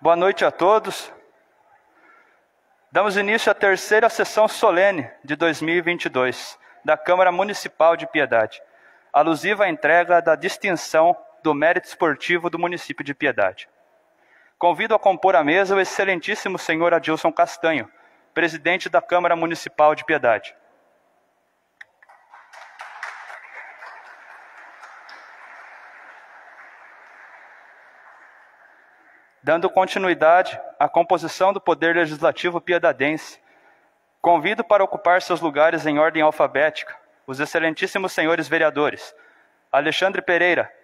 Boa noite a todos. Damos início à terceira sessão solene de 2022 da Câmara Municipal de Piedade, alusiva à entrega da distinção do mérito esportivo do município de Piedade. Convido a compor a mesa o excelentíssimo senhor Adilson Castanho, presidente da Câmara Municipal de Piedade. Dando continuidade à composição do Poder Legislativo piedadense, convido para ocupar seus lugares em ordem alfabética os excelentíssimos senhores vereadores Alexandre Pereira,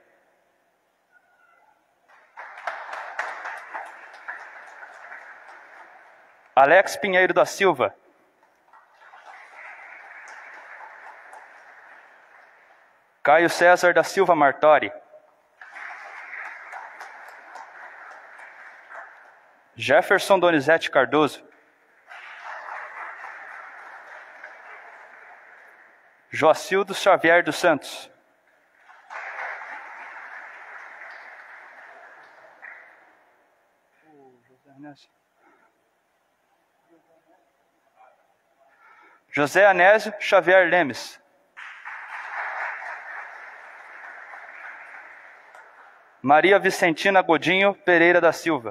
Alex Pinheiro da Silva, Caio César da Silva Martori, Jefferson Donizete Cardoso, Joacildo Xavier dos Santos, José Anésio Xavier Lemes, Maria Vicentina Godinho Pereira da Silva,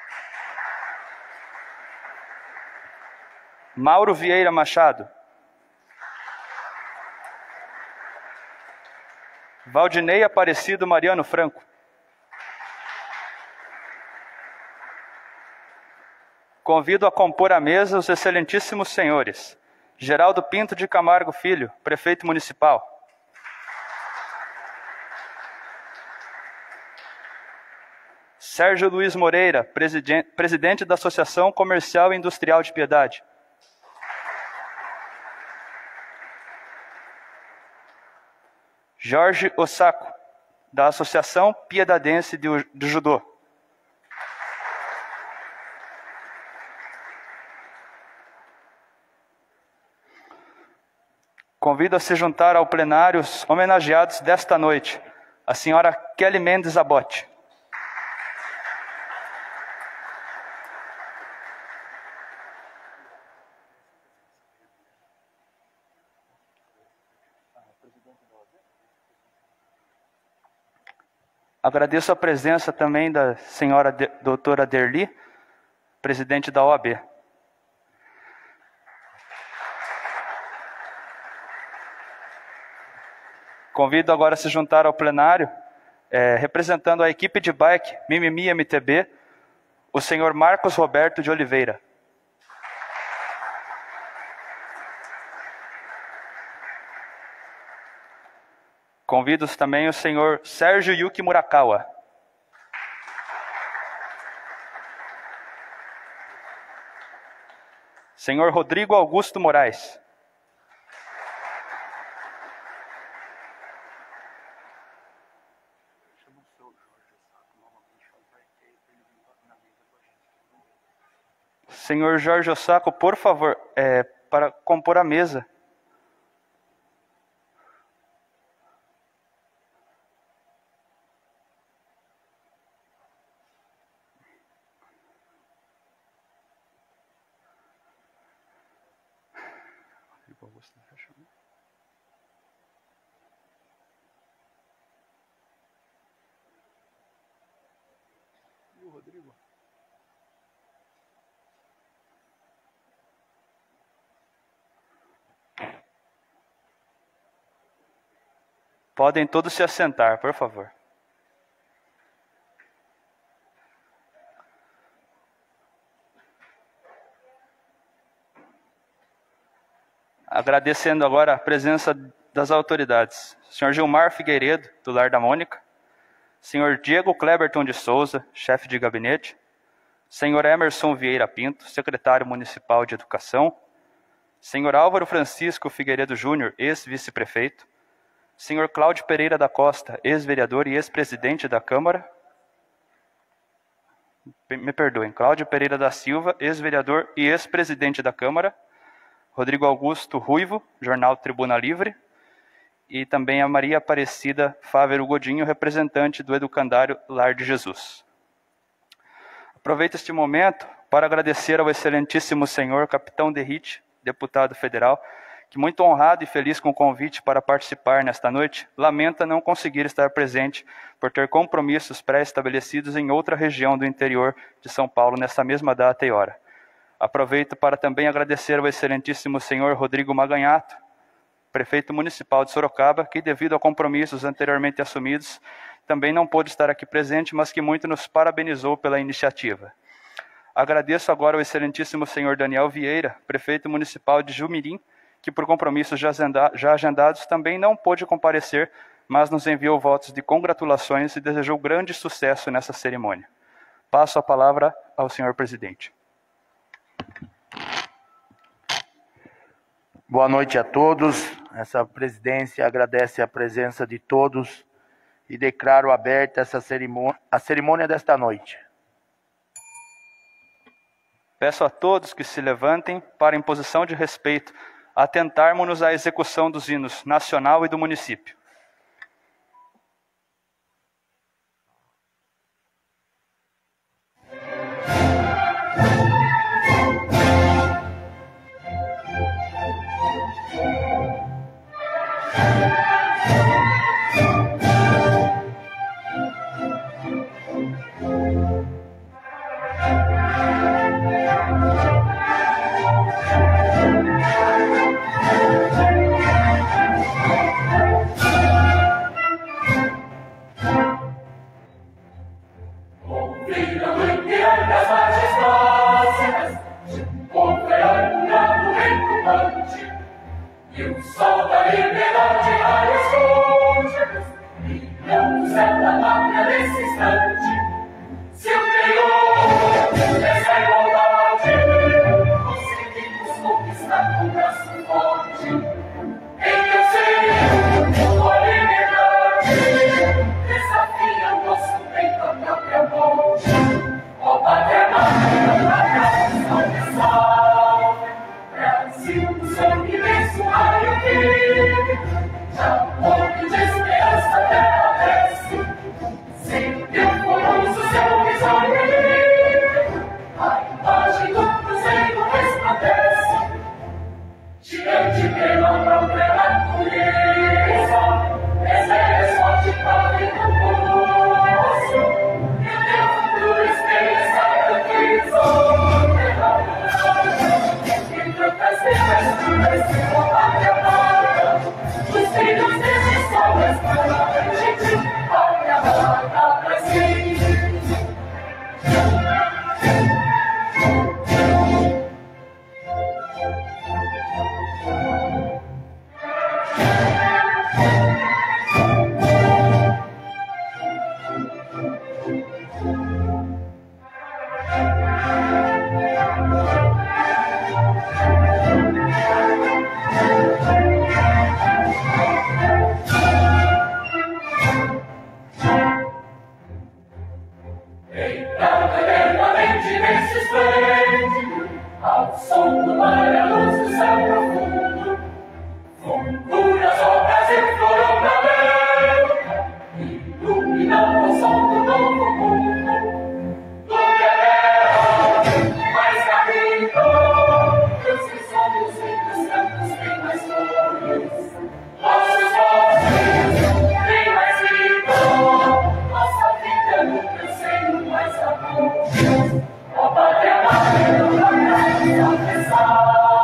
Mauro Vieira Machado, Valdinei Aparecido Mariano Franco, convido a compor a mesa os excelentíssimos senhores Geraldo Pinto de Camargo Filho, prefeito municipal, Sérgio Luiz Moreira, presidente da Associação Comercial e Industrial de Piedade, Jorge Osako, da Associação Piedadense de Judô, convido a se juntar ao plenário os homenageados desta noite, a senhora Kelly Mendes Abote, agradeço a presença também da senhora doutora Derli, presidente da OAB. Convido agora a se juntar ao plenário, representando a equipe de bike Mimimi MTB, o senhor Marcos Roberto de Oliveira. Convido também o senhor Sérgio Yuki Murakawa. Senhor Rodrigo Augusto Moraes. Senhor Jorge Osako, por favor, para compor a mesa. Rodrigo. Podem todos se assentar, por favor. Agradecendo agora a presença das autoridades. Senhor Gilmar Figueiredo, do Lar da Mônica. Senhor Diego Cleberton de Souza, chefe de gabinete. Senhor Emerson Vieira Pinto, secretário municipal de Educação. Senhor Álvaro Francisco Figueiredo Júnior, ex-vice-prefeito. Senhor Cláudio Pereira da Costa, ex-vereador e ex-presidente da Câmara. Me perdoem, Cláudio Pereira da Silva, ex-vereador e ex-presidente da Câmara. Rodrigo Augusto Ruivo, Jornal Tribuna Livre. E também a Maria Aparecida Fávero Godinho, representante do Educandário Lar de Jesus. Aproveito este momento para agradecer ao excelentíssimo senhor Capitão Derrite, deputado federal, que, muito honrado e feliz com o convite para participar nesta noite, lamenta não conseguir estar presente por ter compromissos pré-estabelecidos em outra região do interior de São Paulo nesta mesma data e hora. Aproveito para também agradecer ao excelentíssimo senhor Rodrigo Maganhato, prefeito municipal de Sorocaba, que, devido a compromissos anteriormente assumidos, também não pôde estar aqui presente, mas que muito nos parabenizou pela iniciativa. Agradeço agora ao excelentíssimo senhor Daniel Vieira, prefeito municipal de Jumirim, que por compromissos já agendados também não pôde comparecer, mas nos enviou votos de congratulações e desejou grande sucesso nessa cerimônia. Passo a palavra ao senhor presidente. Boa noite a todos. Essa presidência agradece a presença de todos e declaro aberta a cerimônia desta noite. Peço a todos que se levantem para, em posição de respeito, atentarmos-nos à execução dos hinos nacional e do município. E o sol da liberdade raia as conchas, brilhando o céu da pátria nesse instante. Se o Crioulo essa igualdade, conseguimos conquistar com braço forte. Em teu seio, a liberdade desafia o nosso peito à própria morte. Ó pátria amada, pátria salve, salve, Brasil, sangue imenso, raio vive, já morre de esperança, terra desce, sempre amoroso seu risonho livre, a imagem do cruzeiro resplandece, gigante pela própria natureza, exerce forte para o poço, e o teu futuro espelha essa tranquilização, e tantas vezes se pátria amada, os filhos desse sol resplandecente, pátria amada pra sempre. Deitada eternamente nesse esplêndido, ao som do mar, a luz do céu profundo, fulguras obras e florou na América, iluminando o sol do novo mundo. Do que a terra mais garrido, dos sonhos e dos campos tem mais flores, nossos bosques tem mais vida, nossa vida no teu seio mais amor. Ó pátria amada, pátria salve, salve.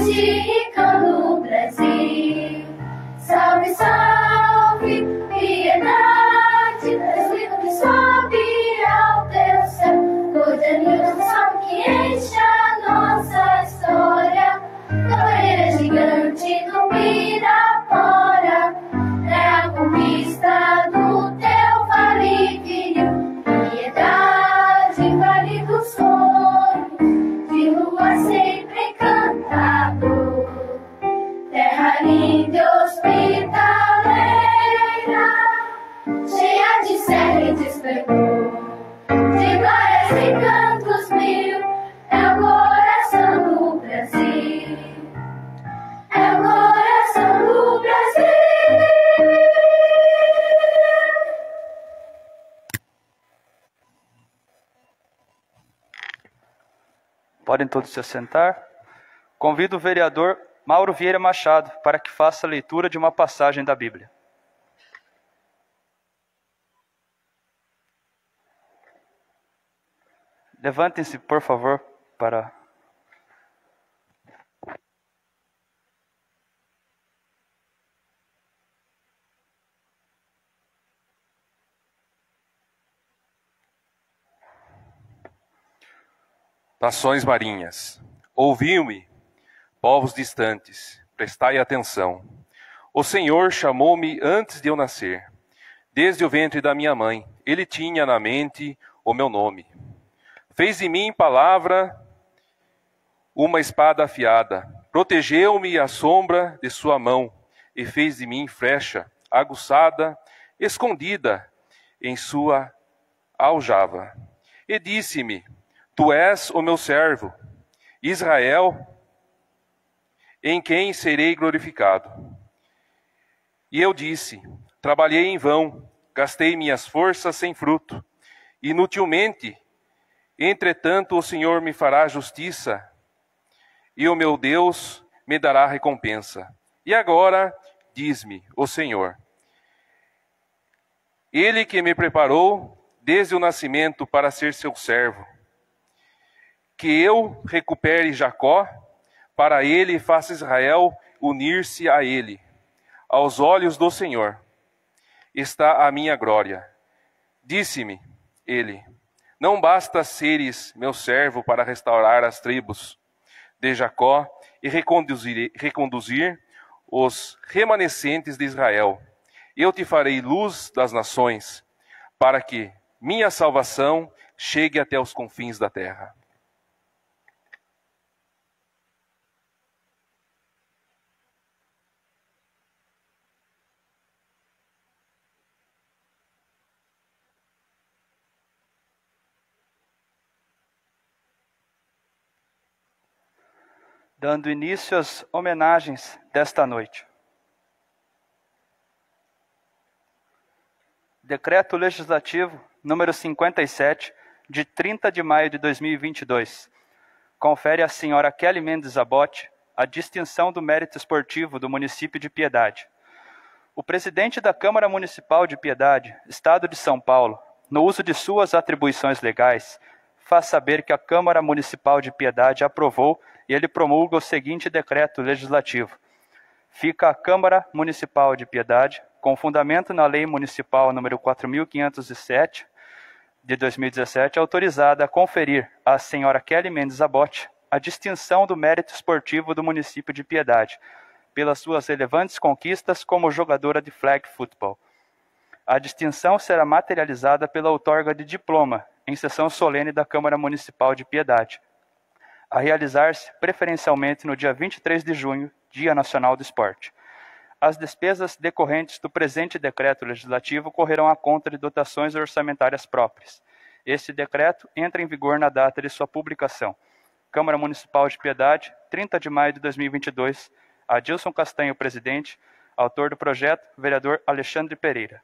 rica no Brasil. Salve, salve, piedade, Jesus que sobe ao teu céu. Coisa sal que enche a nossa história. Capoeira gigante do Pirapora, é a conquista do teu vale viril. Piedade, vale dos sonhos, de lua sempre encantado. Terra linda e hospitaleira, cheia de serra e de esplendor, de glórias e cantos mil, é o coração do Brasil, é o coração do Brasil. Podem todos se assentar. Convido o vereador Mauro Vieira Machado para que faça a leitura de uma passagem da Bíblia. Levantem-se, por favor, para... Nações marinhas, ouviu-me, povos distantes, prestai atenção. O Senhor chamou-me antes de eu nascer. Desde o ventre da minha mãe, Ele tinha na mente o meu nome. Fez de mim palavra uma espada afiada. Protegeu-me à sombra de sua mão e fez de mim flecha aguçada, escondida em sua aljava. E disse-me: Tu és o meu servo, Israel, em quem serei glorificado. E eu disse: Trabalhei em vão, gastei minhas forças sem fruto. Inutilmente, entretanto, o Senhor me fará justiça, e o meu Deus me dará recompensa. E agora, diz-me o Senhor, Ele que me preparou desde o nascimento para ser seu servo, que eu recupere Jacó, para ele faça Israel unir-se a ele. Aos olhos do Senhor está a minha glória. Disse-me ele: Não basta seres meu servo para restaurar as tribos de Jacó e reconduzir os remanescentes de Israel. Eu te farei luz das nações, para que minha salvação chegue até os confins da terra. Dando início às homenagens desta noite. Decreto Legislativo número 57, de 30 de maio de 2022, confere à senhora Kelly Mendes Abote a distinção do mérito esportivo do município de Piedade. O presidente da Câmara Municipal de Piedade, Estado de São Paulo, no uso de suas atribuições legais, faz saber que a Câmara Municipal de Piedade aprovou e ele promulga o seguinte decreto legislativo. Fica a Câmara Municipal de Piedade, com fundamento na Lei Municipal número 4.507, de 2017, autorizada a conferir à senhora Kelly Mendes Abote a distinção do mérito esportivo do município de Piedade, pelas suas relevantes conquistas como jogadora de flag football. A distinção será materializada pela outorga de diploma, em sessão solene da Câmara Municipal de Piedade, a realizar-se preferencialmente no dia 23 de junho, Dia Nacional do Esporte. As despesas decorrentes do presente decreto legislativo correrão à conta de dotações orçamentárias próprias. Este decreto entra em vigor na data de sua publicação. Câmara Municipal de Piedade, 30 de maio de 2022. Adilson Castanho, presidente. Autor do projeto, vereador Alexandre Pereira.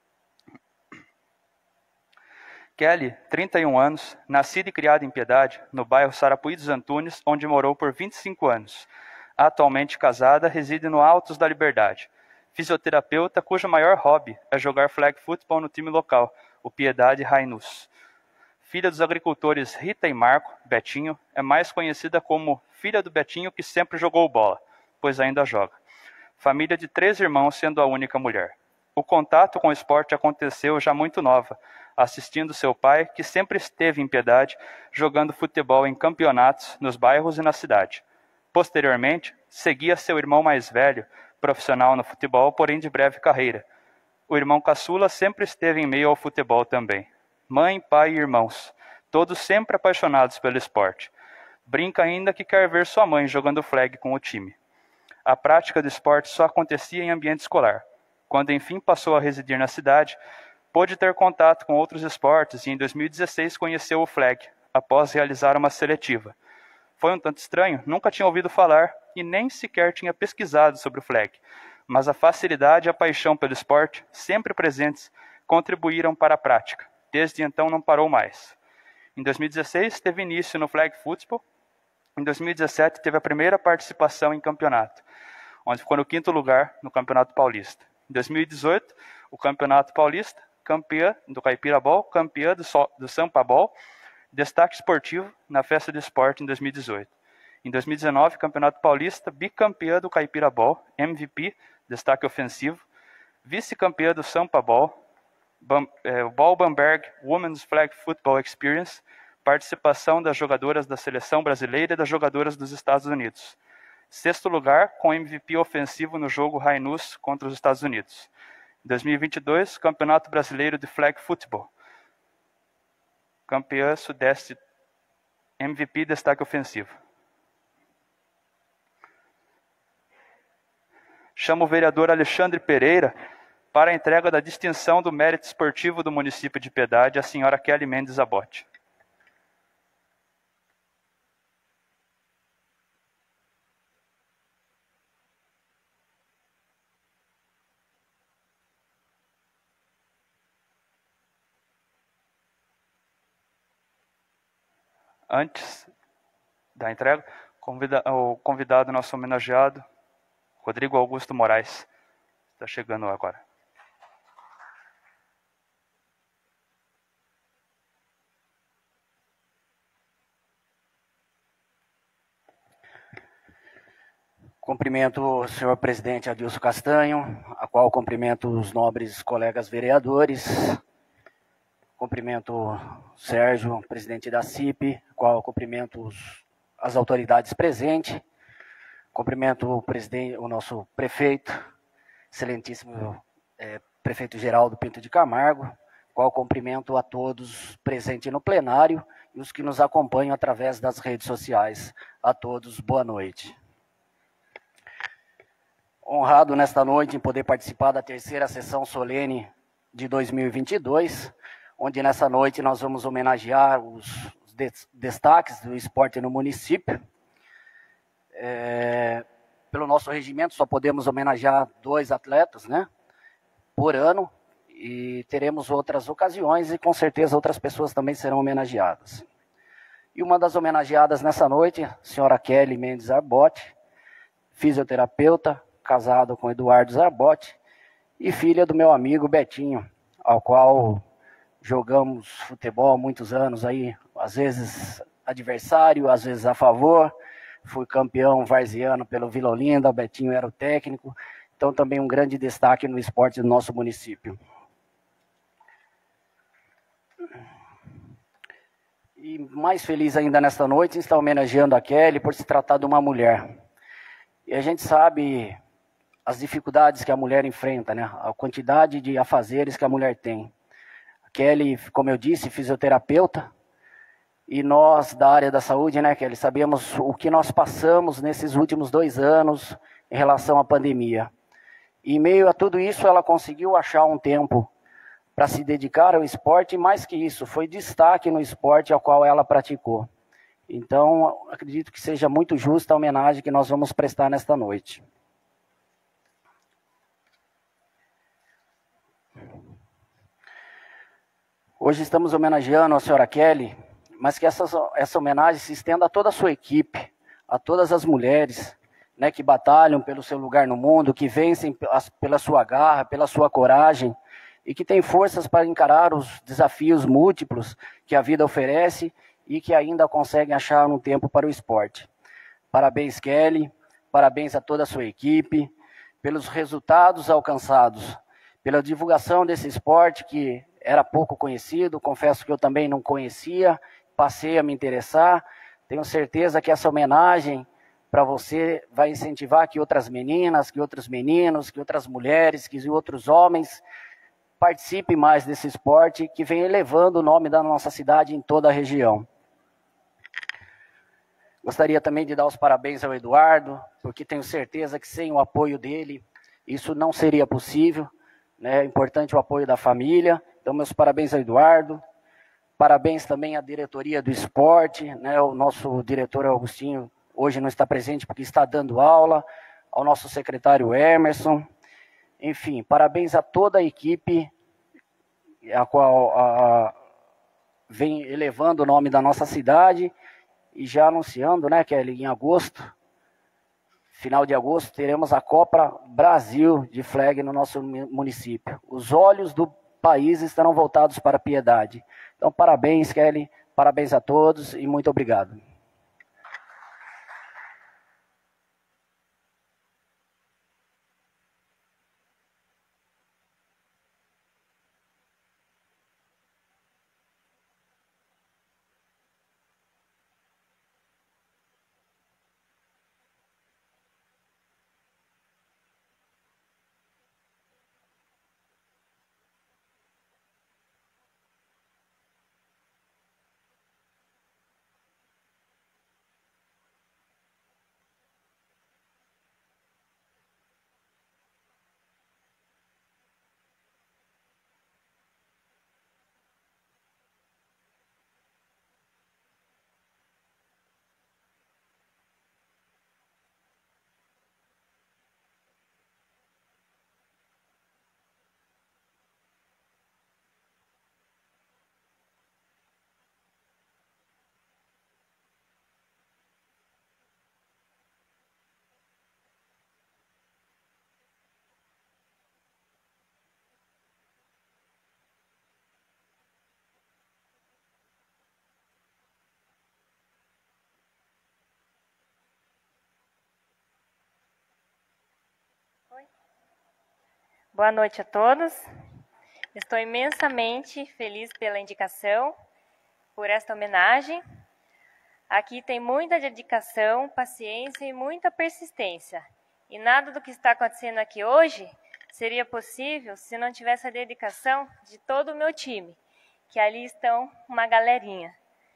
Kelly, 31 anos, nascida e criada em Piedade, no bairro Sarapuí dos Antunes, onde morou por 25 anos. Atualmente casada, reside no Altos da Liberdade. Fisioterapeuta cujo maior hobby é jogar flag football no time local, o Piedade Rainus. filha dos agricultores Rita e Marco, Betinho, é mais conhecida como filha do Betinho que sempre jogou bola, pois ainda joga. Família de 3 irmãos, sendo a única mulher. O contato com o esporte aconteceu já muito nova, assistindo seu pai, que sempre esteve em Piedade, jogando futebol em campeonatos nos bairros e na cidade. Posteriormente, seguia seu irmão mais velho, profissional no futebol, porém de breve carreira. O irmão caçula sempre esteve em meio ao futebol também. Mãe, pai e irmãos, todos sempre apaixonados pelo esporte. Brinca ainda que quer ver sua mãe jogando flag com o time. A prática do esporte só acontecia em ambiente escolar. Quando enfim passou a residir na cidade, pôde ter contato com outros esportes e em 2016 conheceu o flag, após realizar uma seletiva. Foi um tanto estranho, nunca tinha ouvido falar e nem sequer tinha pesquisado sobre o flag, mas a facilidade e a paixão pelo esporte, sempre presentes, contribuíram para a prática. Desde então não parou mais. Em 2016 teve início no flag football. Em 2017 teve a primeira participação em campeonato, onde ficou no 5º lugar no Campeonato Paulista. Em 2018, o Campeonato Paulista, campeã do Caipira Ball, campeã do Sampa Ball, destaque esportivo na Festa do Esporte em 2018. Em 2019, Campeonato Paulista, bicampeã do Caipira Ball, MVP, destaque ofensivo, vice-campeã do Sampa Ball, Ball Bamberg Women's Flag Football Experience, participação das jogadoras da seleção brasileira e das jogadoras dos Estados Unidos. 6º lugar, com MVP ofensivo no jogo Rainus contra os Estados Unidos. Em 2022, Campeonato Brasileiro de Flag Football. Campeã Sudeste, MVP, destaque ofensivo. Chamo o vereador Alexandre Pereira para a entrega da distinção do mérito esportivo do município de Piedade, a senhora Kelly Mendes Abote. Antes da entrega, o convidado nosso homenageado, Rodrigo Augusto Moraes, está chegando agora. Cumprimento o senhor presidente Adilson Castanho, a qual cumprimento os nobres colegas vereadores. Cumprimento o Sérgio, presidente da CIP, a qual cumprimento as autoridades presentes. Cumprimento o nosso prefeito, excelentíssimo prefeito Geraldo Pinto de Camargo, qual cumprimento a todos presentes no plenário e os que nos acompanham através das redes sociais. A todos, boa noite. Honrado nesta noite em poder participar da 3ª sessão solene de 2022, onde nessa noite nós vamos homenagear os destaques do esporte no município. Pelo nosso regimento só podemos homenagear 2 atletas, né, por ano, e teremos outras ocasiões e com certeza outras pessoas também serão homenageadas. E uma das homenageadas nessa noite, a senhora Kelly Mendes Zarbotti, fisioterapeuta, casado com Eduardo Zarbotti e filha do meu amigo Betinho, ao qual jogamos futebol há muitos anos aí, às vezes adversário, às vezes a favor. Fui campeão varziano pelo Vila Olinda, o Betinho era o técnico, então também um grande destaque no esporte do nosso município. E mais feliz ainda nesta noite em estar homenageando a Kelly por se tratar de uma mulher. E a gente sabe as dificuldades que a mulher enfrenta, né? A quantidade de afazeres que a mulher tem. A Kelly, como eu disse, fisioterapeuta, e nós da área da saúde, né, Kelly, sabemos o que nós passamos nesses últimos 2 anos em relação à pandemia. E em meio a tudo isso, ela conseguiu achar um tempo para se dedicar ao esporte, e mais que isso, foi destaque no esporte ao qual ela praticou. Então, acredito que seja muito justa a homenagem que nós vamos prestar nesta noite. Hoje estamos homenageando a senhora Kelly, mas que essa homenagem se estenda a toda a sua equipe, a todas as mulheres, né, que batalham pelo seu lugar no mundo, que vencem pela sua garra, pela sua coragem, e que tem forças para encarar os desafios múltiplos que a vida oferece e que ainda conseguem achar um tempo para o esporte. Parabéns, Kelly, parabéns a toda a sua equipe, pelos resultados alcançados, pela divulgação desse esporte que era pouco conhecido, confesso que eu também não conhecia, passei a me interessar. Tenho certeza que essa homenagem para você vai incentivar que outras meninas, que outros meninos, que outras mulheres, que outros homens participem mais desse esporte que vem elevando o nome da nossa cidade em toda a região. Gostaria também de dar os parabéns ao Eduardo, porque tenho certeza que sem o apoio dele, isso não seria possível, né? É importante o apoio da família. Então, meus parabéns ao Eduardo. Parabéns também à diretoria do esporte, né? O nosso diretor Augustinho hoje não está presente porque está dando aula, ao nosso secretário Emerson. Enfim, parabéns a toda a equipe, a qual vem elevando o nome da nossa cidade. E já anunciando, né, Kelly, em agosto, final de agosto, teremos a Copa Brasil de Flag no nosso município. Os olhos do país estarão voltados para a Piedade. Então, parabéns, Kelly, parabéns a todos e muito obrigado. Boa noite a todos. Estou imensamente feliz pela indicação, por esta homenagem. Aqui tem muita dedicação, paciência e muita persistência. E nada do que está acontecendo aqui hoje seria possível se não tivesse a dedicação de todo o meu time, que ali estão uma galerinha.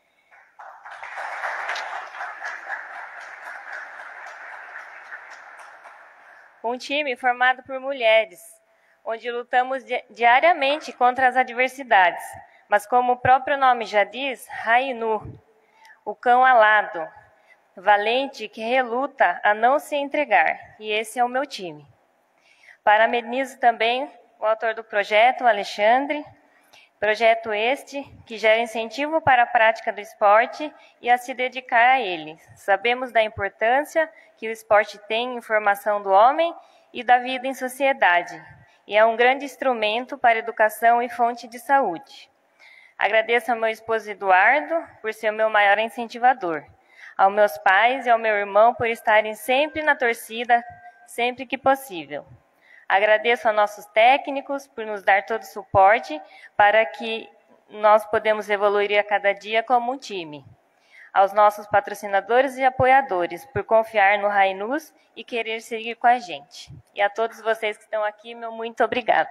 Um time formado por mulheres, onde lutamos diariamente contra as adversidades, mas como o próprio nome já diz, Rainu, o cão alado, valente que reluta a não se entregar, e esse é o meu time. Parabenizo também o autor do projeto, o Alexandre, projeto este que gera incentivo para a prática do esporte e a se dedicar a ele. Sabemos da importância que o esporte tem em formação do homem e da vida em sociedade, e é um grande instrumento para a educação e fonte de saúde. Agradeço ao meu esposo Eduardo por ser o meu maior incentivador, aos meus pais e ao meu irmão por estarem sempre na torcida, sempre que possível. Agradeço a nossos técnicos por nos dar todo o suporte para que nós podemos evoluir a cada dia como um time. Aos nossos patrocinadores e apoiadores por confiar no Rainus e querer seguir com a gente. E a todos vocês que estão aqui, meu muito obrigada.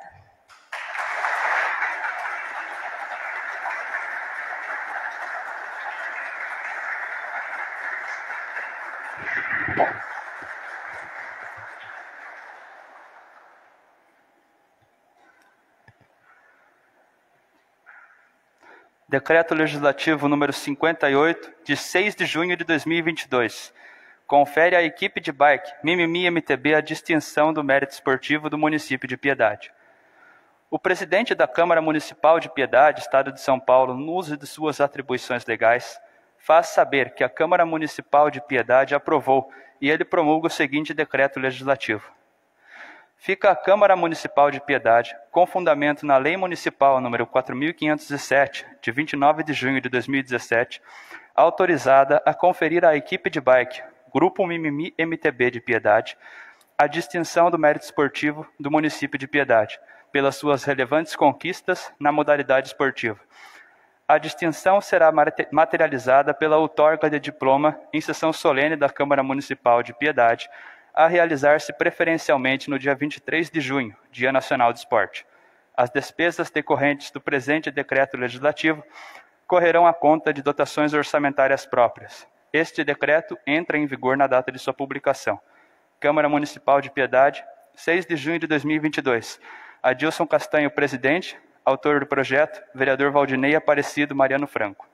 Decreto Legislativo número 58, de 6 de junho de 2022. Confere à equipe de bike Mimimi MTB a distinção do mérito esportivo do município de Piedade. O presidente da Câmara Municipal de Piedade, Estado de São Paulo, no uso de suas atribuições legais, faz saber que a Câmara Municipal de Piedade aprovou e ele promulga o seguinte decreto legislativo. Fica a Câmara Municipal de Piedade, com fundamento na Lei Municipal número 4.507, de 29 de junho de 2017, autorizada a conferir à equipe de bike, Grupo Mimimi MTB de Piedade, a distinção do mérito esportivo do município de Piedade, pelas suas relevantes conquistas na modalidade esportiva. A distinção será materializada pela outorga de diploma em sessão solene da Câmara Municipal de Piedade, a realizar-se preferencialmente no dia 23 de junho, Dia Nacional do Esporte. As despesas decorrentes do presente decreto legislativo correrão à conta de dotações orçamentárias próprias. Este decreto entra em vigor na data de sua publicação. Câmara Municipal de Piedade, 6 de junho de 2022. Adilson Castanho, presidente. Autor do projeto, vereador Valdinei Aparecido Mariano Franco.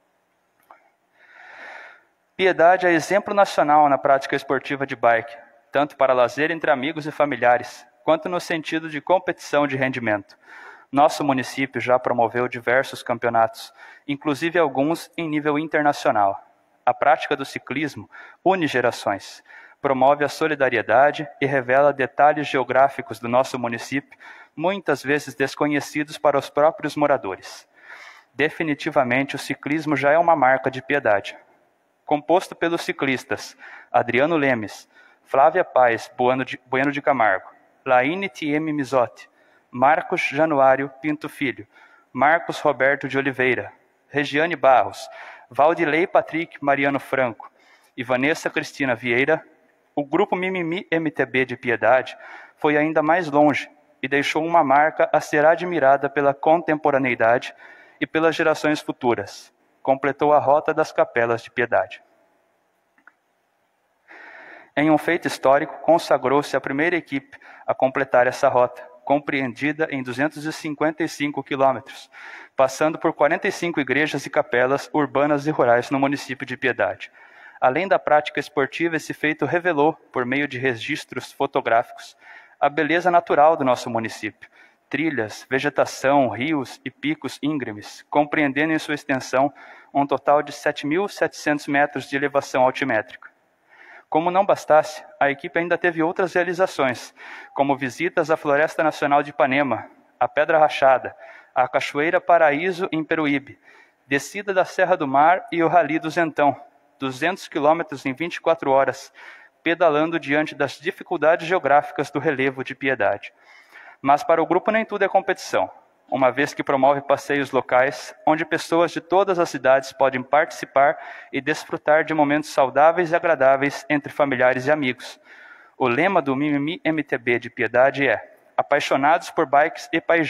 Piedade é exemplo nacional na prática esportiva de bike, tanto para lazer entre amigos e familiares, quanto no sentido de competição de rendimento. Nosso município já promoveu diversos campeonatos, inclusive alguns em nível internacional. A prática do ciclismo une gerações, promove a solidariedade e revela detalhes geográficos do nosso município, muitas vezes desconhecidos para os próprios moradores. Definitivamente, o ciclismo já é uma marca de Piedade. Composto pelos ciclistas Adriano Lemes, Flávia Paes Bueno de Camargo, Laine T.M. Mizotti, Marcos Januário Pinto Filho, Marcos Roberto de Oliveira, Regiane Barros, Valdilei Patrick Mariano Franco e Vanessa Cristina Vieira, o Grupo Mimimi MTB de Piedade foi ainda mais longe e deixou uma marca a ser admirada pela contemporaneidade e pelas gerações futuras. Completou a Rota das Capelas de Piedade. Em um feito histórico, consagrou-se a primeira equipe a completar essa rota, compreendida em 255 quilômetros, passando por 45 igrejas e capelas urbanas e rurais no município de Piedade. Além da prática esportiva, esse feito revelou, por meio de registros fotográficos, a beleza natural do nosso município, trilhas, vegetação, rios e picos íngremes, compreendendo em sua extensão um total de 7.700 metros de elevação altimétrica. Como não bastasse, a equipe ainda teve outras realizações, como visitas à Floresta Nacional de Ipanema, à Pedra Rachada, à Cachoeira Paraíso em Peruíbe, descida da Serra do Mar e o Rally do Zentão, 200 quilômetros em 24 horas, pedalando diante das dificuldades geográficas do relevo de Piedade. Mas para o grupo nem tudo é competição, uma vez que promove passeios locais, onde pessoas de todas as cidades podem participar e desfrutar de momentos saudáveis e agradáveis entre familiares e amigos. O lema do Mimimi MTB de Piedade é apaixonados por bikes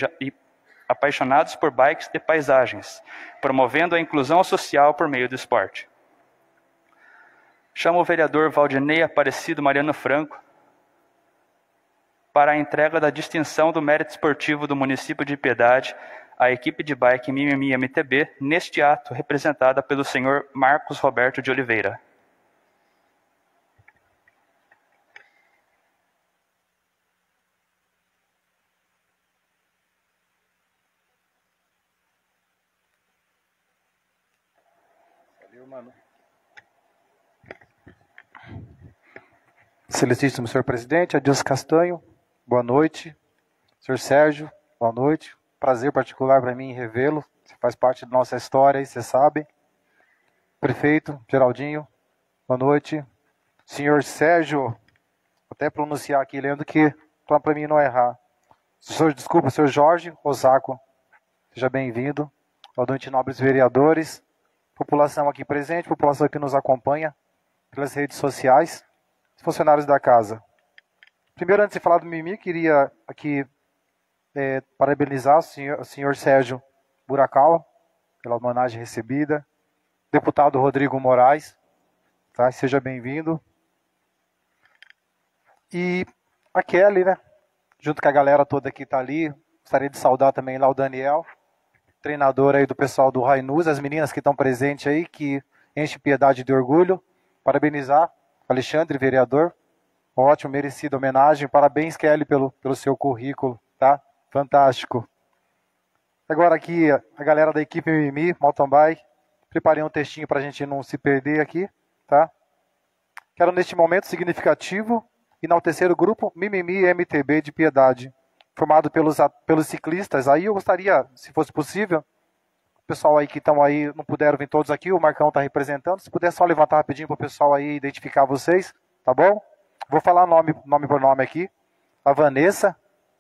e paisagens, promovendo a inclusão social por meio do esporte. Chamo o vereador Valdinei Aparecido Mariano Franco para a entrega da distinção do mérito esportivo do município de Piedade à equipe de bike Mimimi MTB, neste ato representada pelo senhor Marcos Roberto de Oliveira. Valeu, mano. Excelentíssimo senhor presidente, Adilson Castanho, boa noite. Senhor Sérgio, boa noite. Prazer particular para mim revê-lo. Você faz parte da nossa história aí, você sabe. Prefeito Geraldinho, boa noite. Senhor Sérgio, vou até pronunciar aqui, lendo que para mim não errar. Desculpa, senhor Jorge Osako, seja bem-vindo. Boa noite, nobres vereadores. População aqui presente, população que nos acompanha pelas redes sociais. Funcionários da casa. Primeiro, antes de falar do Mimi, queria aqui parabenizar o senhor Sérgio Burakawa pela homenagem recebida. Deputado Rodrigo Moraes, tá? Seja bem-vindo. E a Kelly, né? Junto com a galera toda que está ali. Gostaria de saudar também lá o Daniel, treinador aí do pessoal do Rainus, as meninas que estão presentes aí, que enche Piedade de orgulho. Parabenizar Alexandre, vereador, ótimo, merecida homenagem. Parabéns, Kelly, pelo seu currículo, tá? Fantástico. Agora aqui, a galera da equipe Mimimi, Mountain Bike, preparei um textinho para a gente não se perder aqui, tá? Quero, neste momento significativo, enaltecer o grupo Mimimi MTB de Piedade, formado pelos ciclistas. Aí eu gostaria, se fosse possível, o pessoal aí que estão aí, não puderam vir todos aqui, o Marcão está representando, se puder só levantar rapidinho para o pessoal aí identificar vocês, tá bom? Vou falar nome por nome aqui. A Vanessa,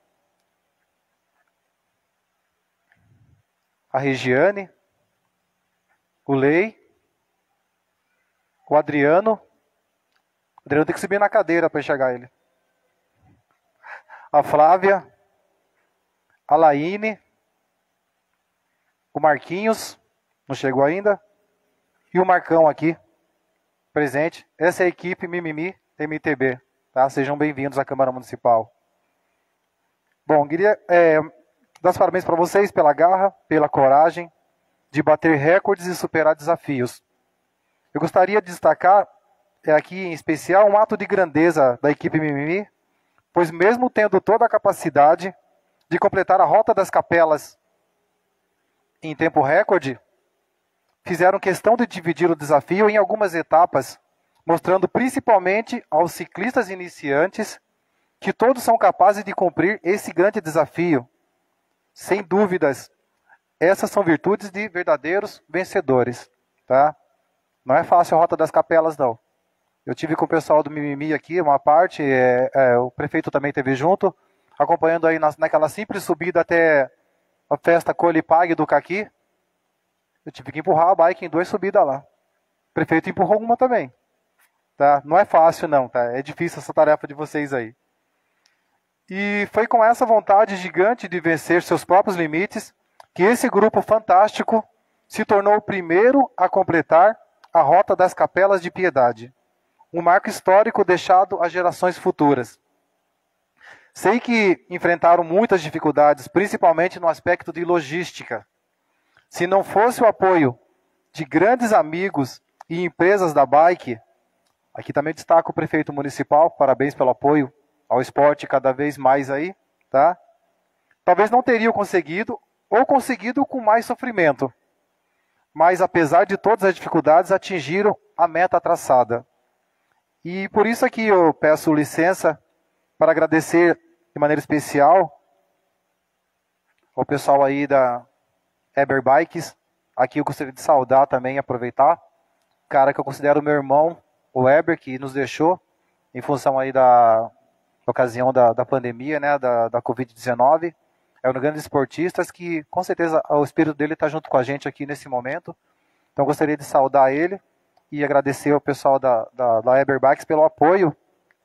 a Regiane, o Lei, o Adriano. O Adriano tem que subir na cadeira para enxergar ele. A Flávia, a Laine, o Marquinhos, não chegou ainda, e o Marcão aqui, presente. Essa é a equipe Mimimi MTB, tá? Sejam bem-vindos à Câmara Municipal. Bom, queria dar os parabéns para vocês pela garra, pela coragem de bater recordes e superar desafios. Eu gostaria de destacar aqui em especial um ato de grandeza da equipe Mimimi, pois mesmo tendo toda a capacidade de completar a Rota das Capelas em tempo recorde, fizeram questão de dividir o desafio em algumas etapas, mostrando principalmente aos ciclistas iniciantes que todos são capazes de cumprir esse grande desafio. Sem dúvidas, essas são virtudes de verdadeiros vencedores, tá? Não é fácil a Rota das Capelas, não. Eu tive com o pessoal do Mimimi aqui, uma parte, o prefeito também esteve junto, acompanhando aí naquela simples subida até a festa Colhe e Pague do Caqui. Eu tive que empurrar a bike em 2 subidas lá. O prefeito empurrou uma também. Tá? Não é fácil não, tá? É difícil essa tarefa de vocês aí. E foi com essa vontade gigante de vencer seus próprios limites que esse grupo fantástico se tornou o primeiro a completar a Rota das Capelas de Piedade. Um marco histórico deixado às gerações futuras. Sei que enfrentaram muitas dificuldades, principalmente no aspecto de logística. Se não fosse o apoio de grandes amigos e empresas da bike, aqui também destaco o prefeito municipal, parabéns pelo apoio ao esporte cada vez mais aí, tá? Talvez não teriam conseguido, ou conseguido com mais sofrimento. Mas apesar de todas as dificuldades, atingiram a meta traçada. E por isso aqui eu peço licença para agradecer de maneira especial ao pessoal aí da Eber Bikes. Aqui eu gostaria de saudar também, aproveitar, o cara que eu considero meu irmão, o Eber, que nos deixou em função aí da ocasião da pandemia, né, da Covid-19. É um grande esportista que, com certeza, o espírito dele está junto com a gente aqui nesse momento. Então, eu gostaria de saudar ele e agradecer ao pessoal da Eber Bikes pelo apoio,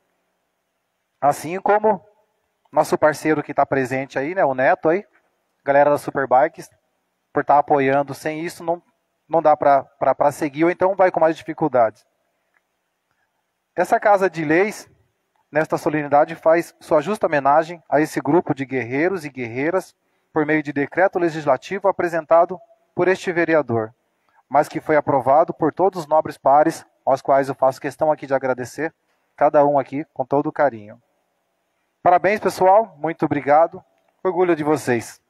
assim como nosso parceiro que está presente aí, né, o Neto aí, galera da Superbikes, por estar apoiando. Sem isso não dá para seguir, ou então vai com mais dificuldades. Essa Casa de Leis, nesta solenidade, faz sua justa homenagem a esse grupo de guerreiros e guerreiras por meio de decreto legislativo apresentado por este vereador, mas que foi aprovado por todos os nobres pares, aos quais eu faço questão aqui de agradecer, cada um aqui com todo o carinho. Parabéns, pessoal, muito obrigado, orgulho de vocês.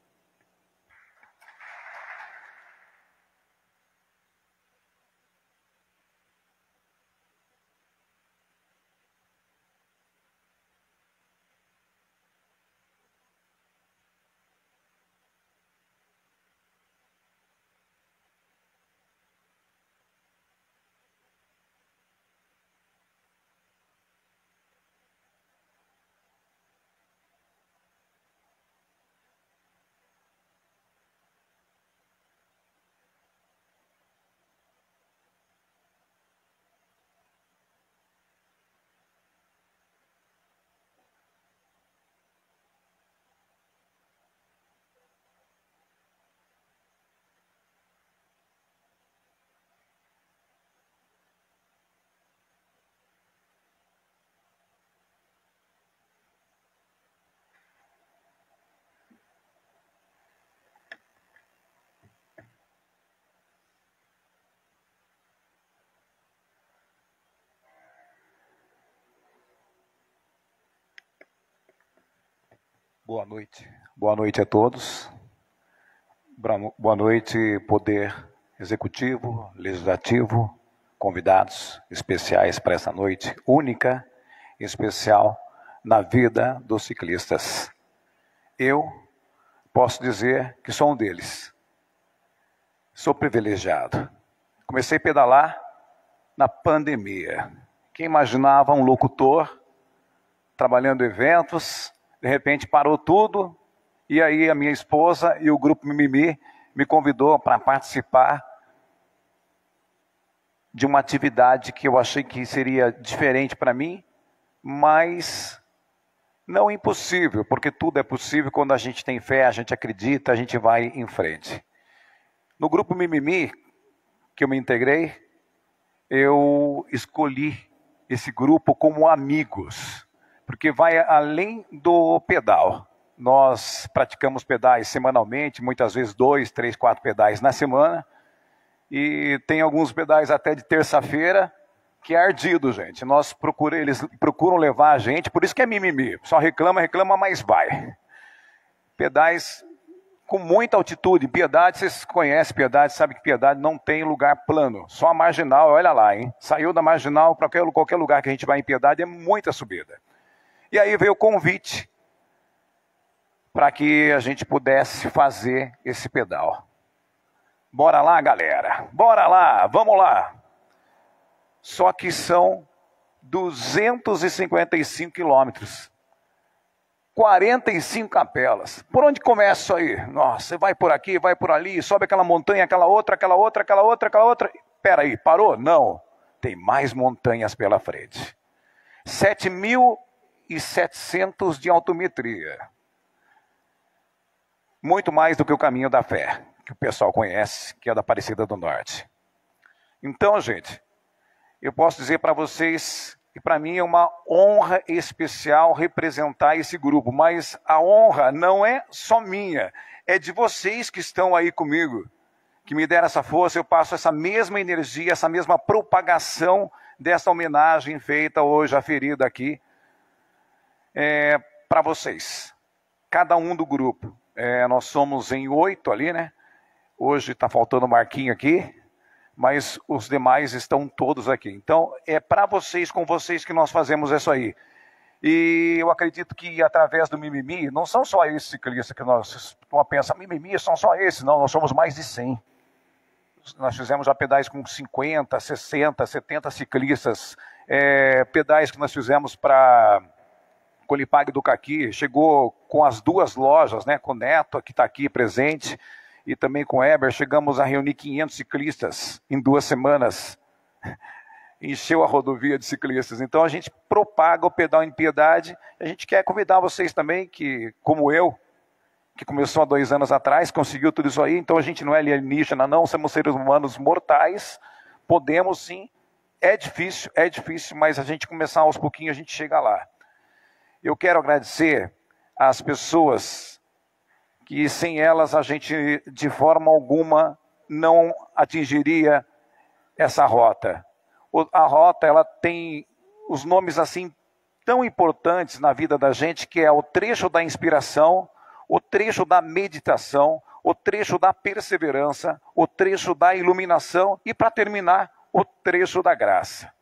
Boa noite. Boa noite a todos. Boa noite, Poder Executivo, Legislativo, convidados especiais para essa noite única especial na vida dos ciclistas. Eu posso dizer que sou um deles. Sou privilegiado. Comecei a pedalar na pandemia. Quem imaginava um locutor trabalhando em eventos, de repente parou tudo, e aí a minha esposa e o Grupo Mimimi me convidou para participar de uma atividade que eu achei que seria diferente para mim, mas não impossível, porque tudo é possível quando a gente tem fé, a gente acredita, a gente vai em frente. No Grupo Mimimi, que eu me integrei, eu escolhi esse grupo como amigos, porque vai além do pedal. Nós praticamos pedais semanalmente, muitas vezes 2, 3, 4 pedais na semana, e tem alguns pedais até de terça-feira, que é ardido, gente. Eles procuram levar a gente, por isso que é mimimi. Só reclama, mas vai. Pedais com muita altitude. Piedade, vocês conhecem Piedade, sabem que Piedade não tem lugar plano. Só a marginal, olha lá, hein? Saiu da marginal para qualquer lugar que a gente vai em Piedade, é muita subida. E aí veio o convite para que a gente pudesse fazer esse pedal. Bora lá, galera. Bora lá, vamos lá. Só que são 255 quilômetros. 45 capelas. Por onde começa isso aí? Nossa, você vai por aqui, vai por ali, sobe aquela montanha, aquela outra. Espera aí, parou? Não. Tem mais montanhas pela frente. 7.700 de altimetria. Muito mais do que o caminho da fé, que o pessoal conhece, que é da Aparecida do Norte. Então, gente, eu posso dizer para vocês que para mim é uma honra especial representar esse grupo, mas a honra não é só minha, é de vocês que estão aí comigo, que me deram essa força. Eu passo essa mesma energia, essa mesma propagação dessa homenagem feita hoje, aferida aqui, para vocês, cada um do grupo. Nós somos em 8 ali, né? Hoje está faltando o Marquinho aqui, mas os demais estão todos aqui. Então, é para vocês, com vocês que nós fazemos isso aí. E eu acredito que através do Mimimi, não são só esses ciclistas que nós pensamos, Mimimi são só esses, não, nós somos mais de 100. Nós fizemos já pedais com 50, 60, 70 ciclistas, pedais que nós fizemos para Colipag do Caqui, chegou com as 2 lojas, né, com o Neto, que está aqui presente, e também com o Eber, chegamos a reunir 500 ciclistas em 2 semanas. Encheu a rodovia de ciclistas. Então a gente propaga o pedal em Piedade. A gente quer convidar vocês também, que, como eu, que começou há 2 anos atrás, conseguiu tudo isso aí. Então a gente não é alienígena, não, somos seres humanos mortais. Podemos sim, é difícil, mas a gente começar aos pouquinhos, a gente chega lá. Eu quero agradecer às pessoas que sem elas a gente de forma alguma não atingiria essa rota. A rota, ela tem os nomes assim tão importantes na vida da gente, que é o trecho da inspiração, o trecho da meditação, o trecho da perseverança, o trecho da iluminação e, para terminar, o trecho da graça.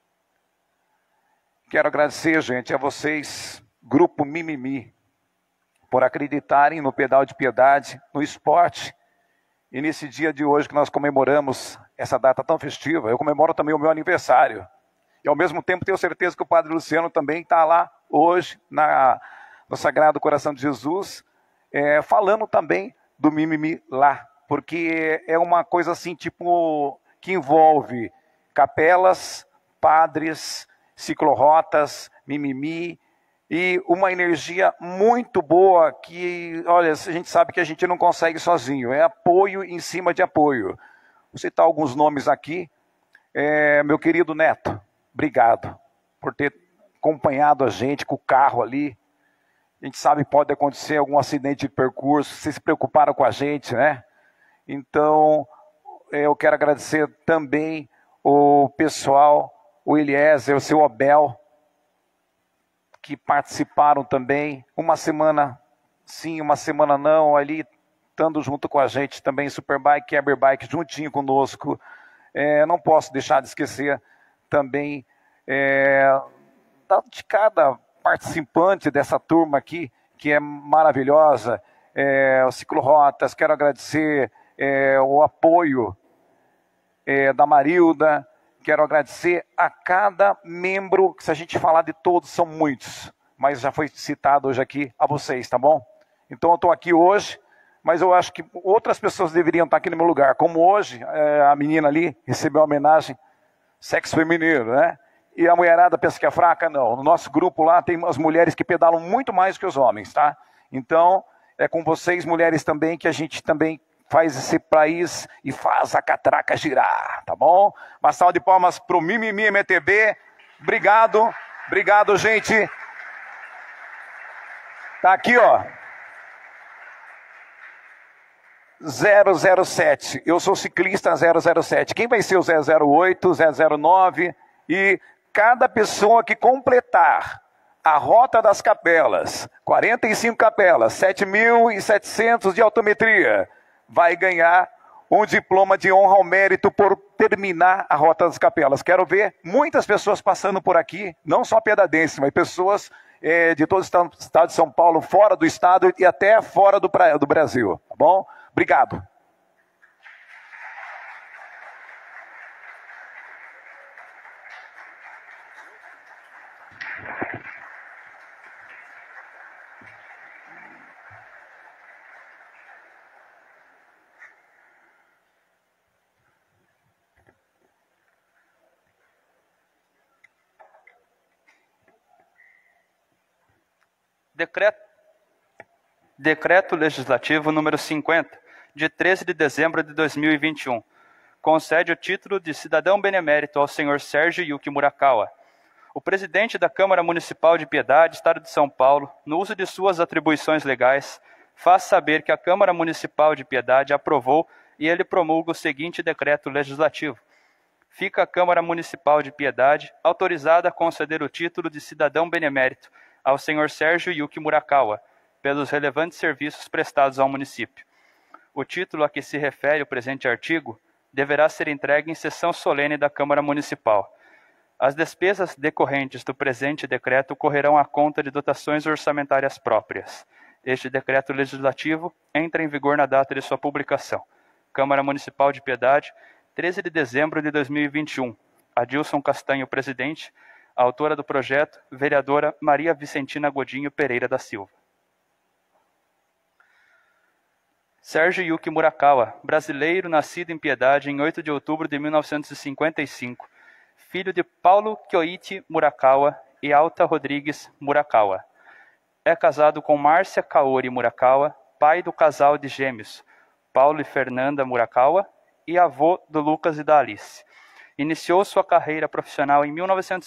Quero agradecer, gente, a vocês, Grupo Mimimi, por acreditarem no pedal de Piedade, no esporte. E nesse dia de hoje que nós comemoramos essa data tão festiva, eu comemoro também o meu aniversário. E ao mesmo tempo tenho certeza que o Padre Luciano também está lá hoje, no Sagrado Coração de Jesus, falando também do Mimimi lá. Porque é uma coisa assim, tipo, que envolve capelas, padres, ciclorotas, Mimimi, e uma energia muito boa que, olha, a gente sabe que a gente não consegue sozinho. É apoio em cima de apoio. Vou citar alguns nomes aqui. Meu querido Neto, obrigado por ter acompanhado a gente com o carro ali. A gente sabe que pode acontecer algum acidente de percurso. Vocês se preocuparam com a gente, né? Então, eu quero agradecer também o pessoal, o Eliezer, o seu Abel, que participaram também, uma semana sim, uma semana não, ali, estando junto com a gente também, Superbike, Eberbike, juntinho conosco. Não posso deixar de esquecer também de cada participante dessa turma aqui, que é maravilhosa, o Ciclorotas, quero agradecer o apoio da Marilda, quero agradecer a cada membro, que se a gente falar de todos, são muitos, mas já foi citado hoje aqui a vocês, tá bom? Então eu estou aqui hoje, mas eu acho que outras pessoas deveriam estar aqui no meu lugar, como hoje a menina ali recebeu uma homenagem, sexo feminino, né? E a mulherada pensa que é fraca? Não, no nosso grupo lá tem umas mulheres que pedalam muito mais que os homens, tá? Então, é com vocês, mulheres também, que a gente também faz esse país e faz a catraca girar, tá bom? Uma salva de palmas pro Mimimi MTB. Obrigado, obrigado, gente. Tá aqui, ó. 007. Eu sou ciclista 007. Quem vai ser o 008, 009? E cada pessoa que completar a Rota das Capelas, 45 capelas, 7.700 de altimetria, vai ganhar um diploma de honra ao mérito por terminar a Rota das Capelas. Quero ver muitas pessoas passando por aqui, não só piedadenses, mas pessoas de todo o estado de São Paulo, fora do estado e até fora do Brasil, tá bom? Obrigado. Decreto Legislativo número 50, de 13 de dezembro de 2021, concede o título de cidadão benemérito ao senhor Sérgio Yuki Murakawa. O presidente da Câmara Municipal de Piedade, Estado de São Paulo, no uso de suas atribuições legais, faz saber que a Câmara Municipal de Piedade aprovou e ele promulga o seguinte decreto legislativo. Fica a Câmara Municipal de Piedade autorizada a conceder o título de cidadão benemérito ao senhor Sérgio Yuki Murakawa, pelos relevantes serviços prestados ao município. O título a que se refere o presente artigo deverá ser entregue em sessão solene da Câmara Municipal. As despesas decorrentes do presente decreto correrão à conta de dotações orçamentárias próprias. Este decreto legislativo entra em vigor na data de sua publicação. Câmara Municipal de Piedade, 13 de dezembro de 2021. Adilson Castanho, presidente. Autora do projeto, vereadora Maria Vicentina Godinho Pereira da Silva. Sérgio Yuki Murakawa, brasileiro, nascido em Piedade em 8 de outubro de 1955, filho de Paulo Kyoichi Murakawa e Alta Rodrigues Murakawa. É casado com Márcia Kaori Murakawa, pai do casal de gêmeos, Paulo e Fernanda Murakawa, e avô do Lucas e da Alice. Iniciou sua carreira profissional em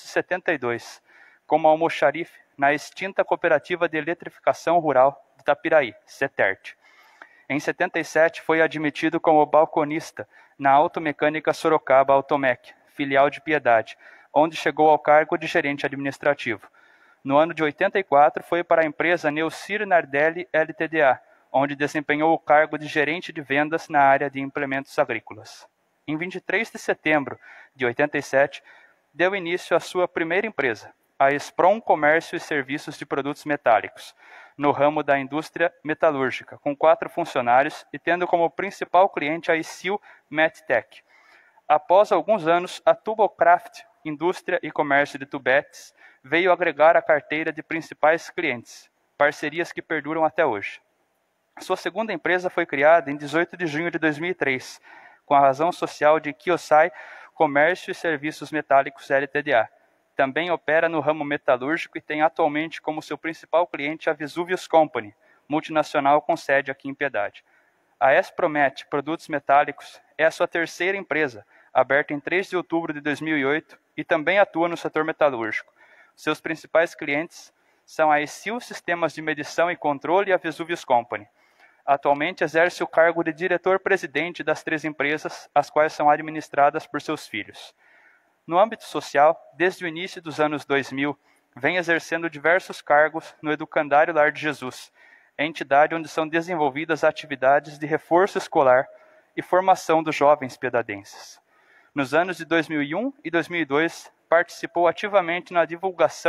1972, como almoxarife na extinta Cooperativa de Eletrificação Rural de Itapiraí, CETERT. Em 77, foi admitido como balconista na Automecânica Sorocaba Automec, filial de Piedade, onde chegou ao cargo de gerente administrativo. No ano de 84, foi para a empresa Neucir Nardelli Ltda, onde desempenhou o cargo de gerente de vendas na área de implementos agrícolas. Em 23 de setembro de 87, deu início à sua primeira empresa, a Espron Comércio e Serviços de Produtos Metálicos, no ramo da indústria metalúrgica, com 4 funcionários e tendo como principal cliente a Steel Mettech. Após alguns anos, a Tubocraft, Indústria e Comércio de Tubetes, veio agregar a carteira de principais clientes, parcerias que perduram até hoje. Sua segunda empresa foi criada em 18 de junho de 2003, com a razão social de Kyosai Comércio e Serviços Metálicos Ltda. Também opera no ramo metalúrgico e tem atualmente como seu principal cliente a Vesuvius Company, multinacional com sede aqui em Piedade. A Espromet Produtos Metálicos é a sua terceira empresa, aberta em 3 de outubro de 2008 e também atua no setor metalúrgico. Seus principais clientes são a Steel Sistemas de Medição e Controle e a Vesuvius Company. Atualmente exerce o cargo de diretor-presidente das 3 empresas, as quais são administradas por seus filhos. No âmbito social, desde o início dos anos 2000, vem exercendo diversos cargos no Educandário Lar de Jesus, entidade onde são desenvolvidas atividades de reforço escolar e formação dos jovens piedadenses. Nos anos de 2001 e 2002, participou ativamente na divulgação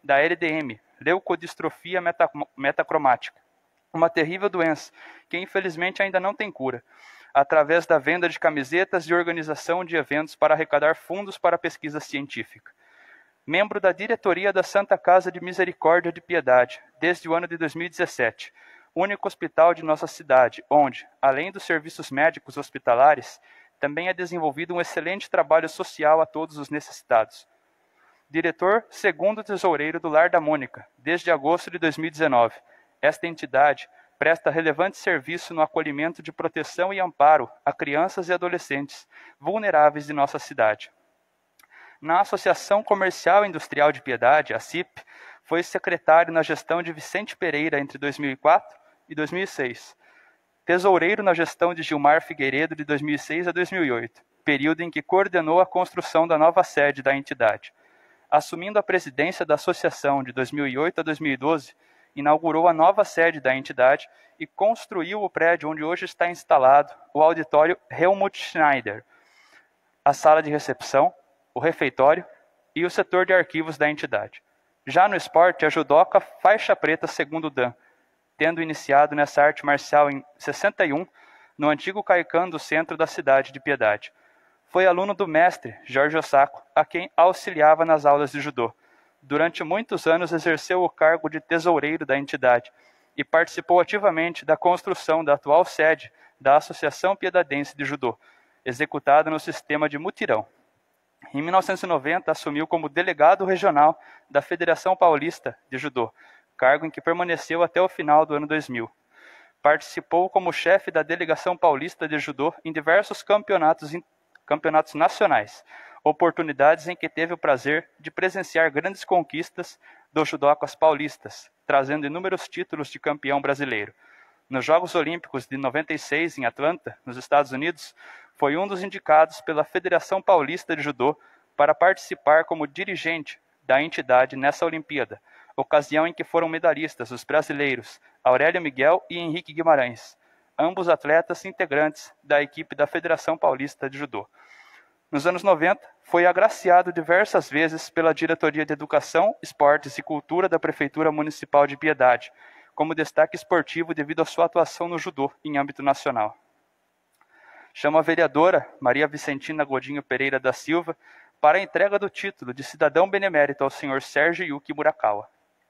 da LDM, leucodistrofia metacromática, uma terrível doença que infelizmente ainda não tem cura, através da venda de camisetas e organização de eventos para arrecadar fundos para pesquisa científica. Membro da diretoria da Santa Casa de Misericórdia de Piedade, desde o ano de 2017, único hospital de nossa cidade, onde, além dos serviços médicos hospitalares, também é desenvolvido um excelente trabalho social a todos os necessitados. Diretor segundo tesoureiro do Lar da Mônica, desde agosto de 2019. Esta entidade presta relevante serviço no acolhimento de proteção e amparo a crianças e adolescentes vulneráveis de nossa cidade. Na Associação Comercial e Industrial de Piedade, a CIP, foi secretário na gestão de Vicente Pereira entre 2004 e 2006. Tesoureiro na gestão de Gilmar Figueiredo de 2006 a 2008, período em que coordenou a construção da nova sede da entidade. Assumindo a presidência da associação de 2008 a 2012, inaugurou a nova sede da entidade e construiu o prédio onde hoje está instalado o auditório Helmut Schneider, a sala de recepção, o refeitório e o setor de arquivos da entidade. Já no esporte, a judoca faixa preta segundo dan, tendo iniciado nessa arte marcial em 61, no antigo Caican do centro da cidade de Piedade. Foi aluno do mestre Jorge Osako, a quem auxiliava nas aulas de judô. Durante muitos anos exerceu o cargo de tesoureiro da entidade e participou ativamente da construção da atual sede da Associação Piedadense de Judô, executada no sistema de mutirão. Em 1990, assumiu como delegado regional da Federação Paulista de Judô, cargo em que permaneceu até o final do ano 2000. Participou como chefe da Delegação Paulista de Judô em diversos campeonatos nacionais, oportunidades em que teve o prazer de presenciar grandes conquistas dos judocas paulistas, trazendo inúmeros títulos de campeão brasileiro. Nos Jogos Olímpicos de 96, em Atlanta, nos Estados Unidos, foi um dos indicados pela Federação Paulista de Judô para participar como dirigente da entidade nessa Olimpíada, ocasião em que foram medalhistas os brasileiros Aurélio Miguel e Henrique Guimarães, ambos atletas integrantes da equipe da Federação Paulista de Judô. Nos anos 90, foi agraciado diversas vezes pela Diretoria de Educação, Esportes e Cultura da Prefeitura Municipal de Piedade, como destaque esportivo devido à sua atuação no judô em âmbito nacional. Chamo a vereadora Maria Vicentina Godinho Pereira da Silva para a entrega do título de cidadão benemérito ao senhor Sérgio Yuki Murakawa.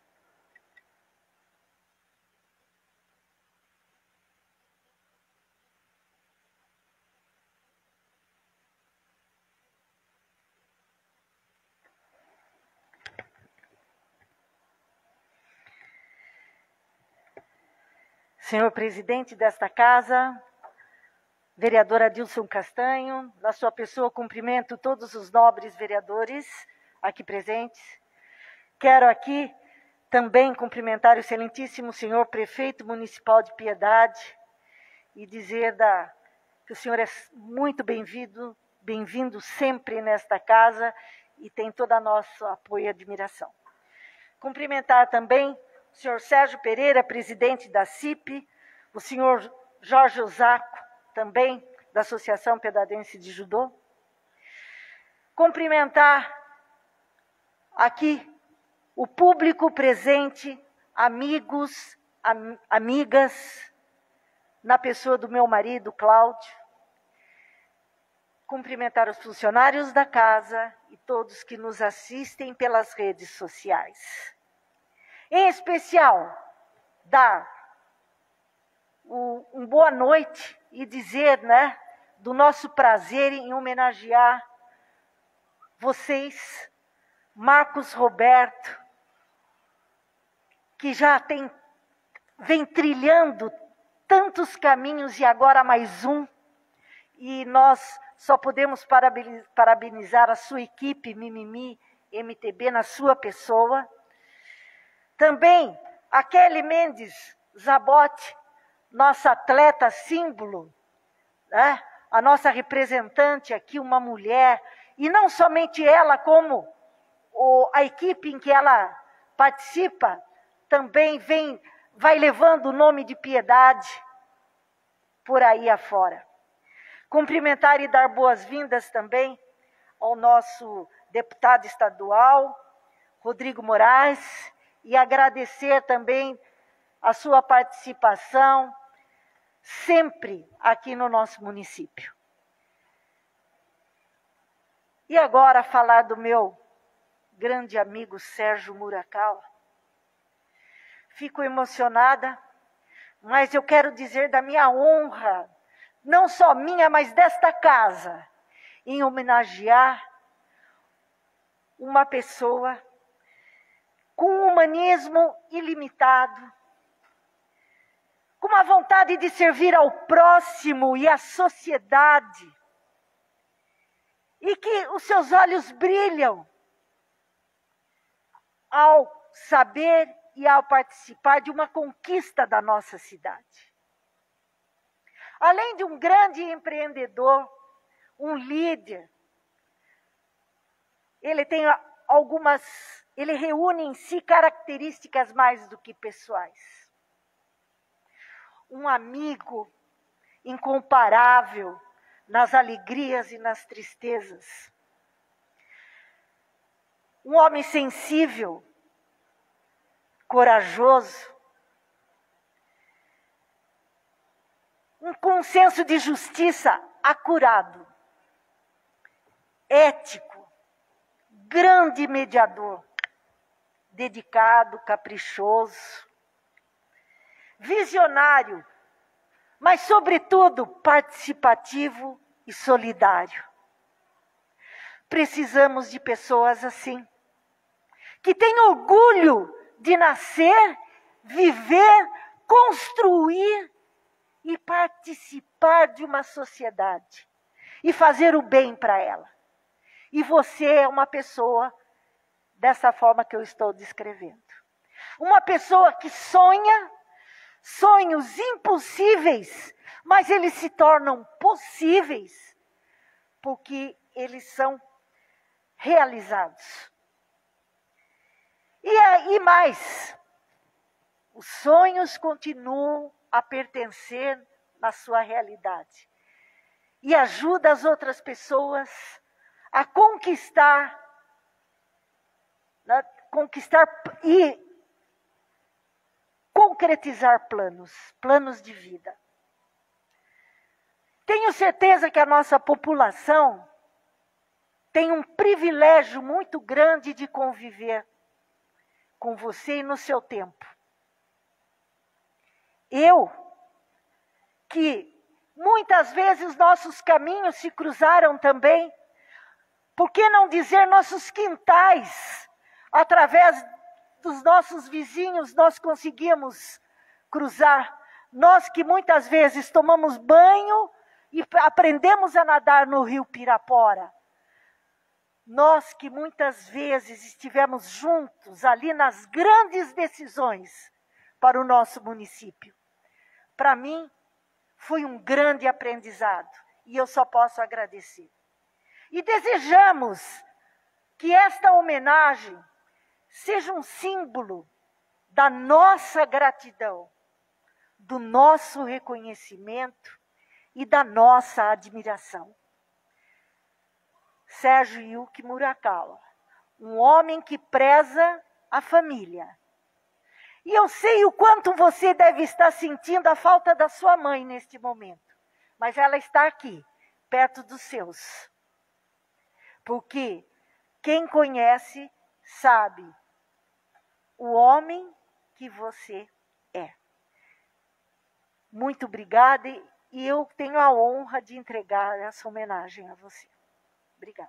Senhor presidente desta casa, vereador Adilson Castanho, na sua pessoa cumprimento todos os nobres vereadores aqui presentes. Quero aqui também cumprimentar o excelentíssimo senhor prefeito municipal de Piedade e dizer que o senhor é muito bem-vindo sempre nesta casa e tem todo o nosso apoio e admiração. Cumprimentar também o senhor Sérgio Pereira, presidente da CIP, o senhor Jorge Osako, também da Associação Piedadense de Judô. Cumprimentar aqui o público presente, amigos, amigas, na pessoa do meu marido, Cláudio. Cumprimentar os funcionários da casa e todos que nos assistem pelas redes sociais. Em especial, dar uma boa noite e dizer, do nosso prazer em homenagear vocês, Marcos Roberto, que já vem trilhando tantos caminhos e agora mais um, e nós só podemos parabenizar a sua equipe Mimimi MTB na sua pessoa. Também a Kelly Mendes Zabotti, nossa atleta símbolo, a nossa representante aqui, uma mulher, e não somente ela, como a equipe em que ela participa, também vai levando o nome de Piedade por aí afora. Cumprimentar e dar boas-vindas também ao nosso deputado estadual, Rodrigo Moraes, e agradecer também a sua participação sempre aqui no nosso município. E agora falar do meu grande amigo Sérgio Murakawa. Fico emocionada, mas eu quero dizer da minha honra, não só minha, mas desta casa, em homenagear uma pessoa com um humanismo ilimitado, com uma vontade de servir ao próximo e à sociedade, e que os seus olhos brilham ao saber e ao participar de uma conquista da nossa cidade. Além de um grande empreendedor, um líder, ele reúne em si características mais do que pessoais. Um amigo incomparável nas alegrias e nas tristezas. Um homem sensível, corajoso, com um senso de justiça acurado, ético, grande mediador, dedicado, caprichoso, visionário, mas, sobretudo, participativo e solidário. Precisamos de pessoas assim, que têm orgulho de nascer, viver, construir e participar de uma sociedade e fazer o bem para ela. E você é uma pessoa dessa forma que eu estou descrevendo. Uma pessoa que sonha sonhos impossíveis, mas eles se tornam possíveis porque eles são realizados. E mais, os sonhos continuam a pertencer na sua realidade. E ajuda as outras pessoas a conquistar e concretizar planos de vida. Tenho certeza que a nossa população tem um privilégio muito grande de conviver com você e no seu tempo. Que muitas vezes nossos caminhos se cruzaram também, por que não dizer nossos quintais, através dos nossos vizinhos nós conseguimos cruzar. Nós que muitas vezes tomamos banho e aprendemos a nadar no rio Pirapora. Nós que muitas vezes estivemos juntos ali nas grandes decisões para o nosso município. Para mim, foi um grande aprendizado e eu só posso agradecer. E desejamos que esta homenagem seja um símbolo da nossa gratidão, do nosso reconhecimento e da nossa admiração. Sérgio Yuki Murakawa, um homem que preza a família. E eu sei o quanto você deve estar sentindo a falta da sua mãe neste momento, mas ela está aqui, perto dos seus. Porque quem conhece sabe o homem que você é. Muito obrigada e eu tenho a honra de entregar essa homenagem a você. Obrigada.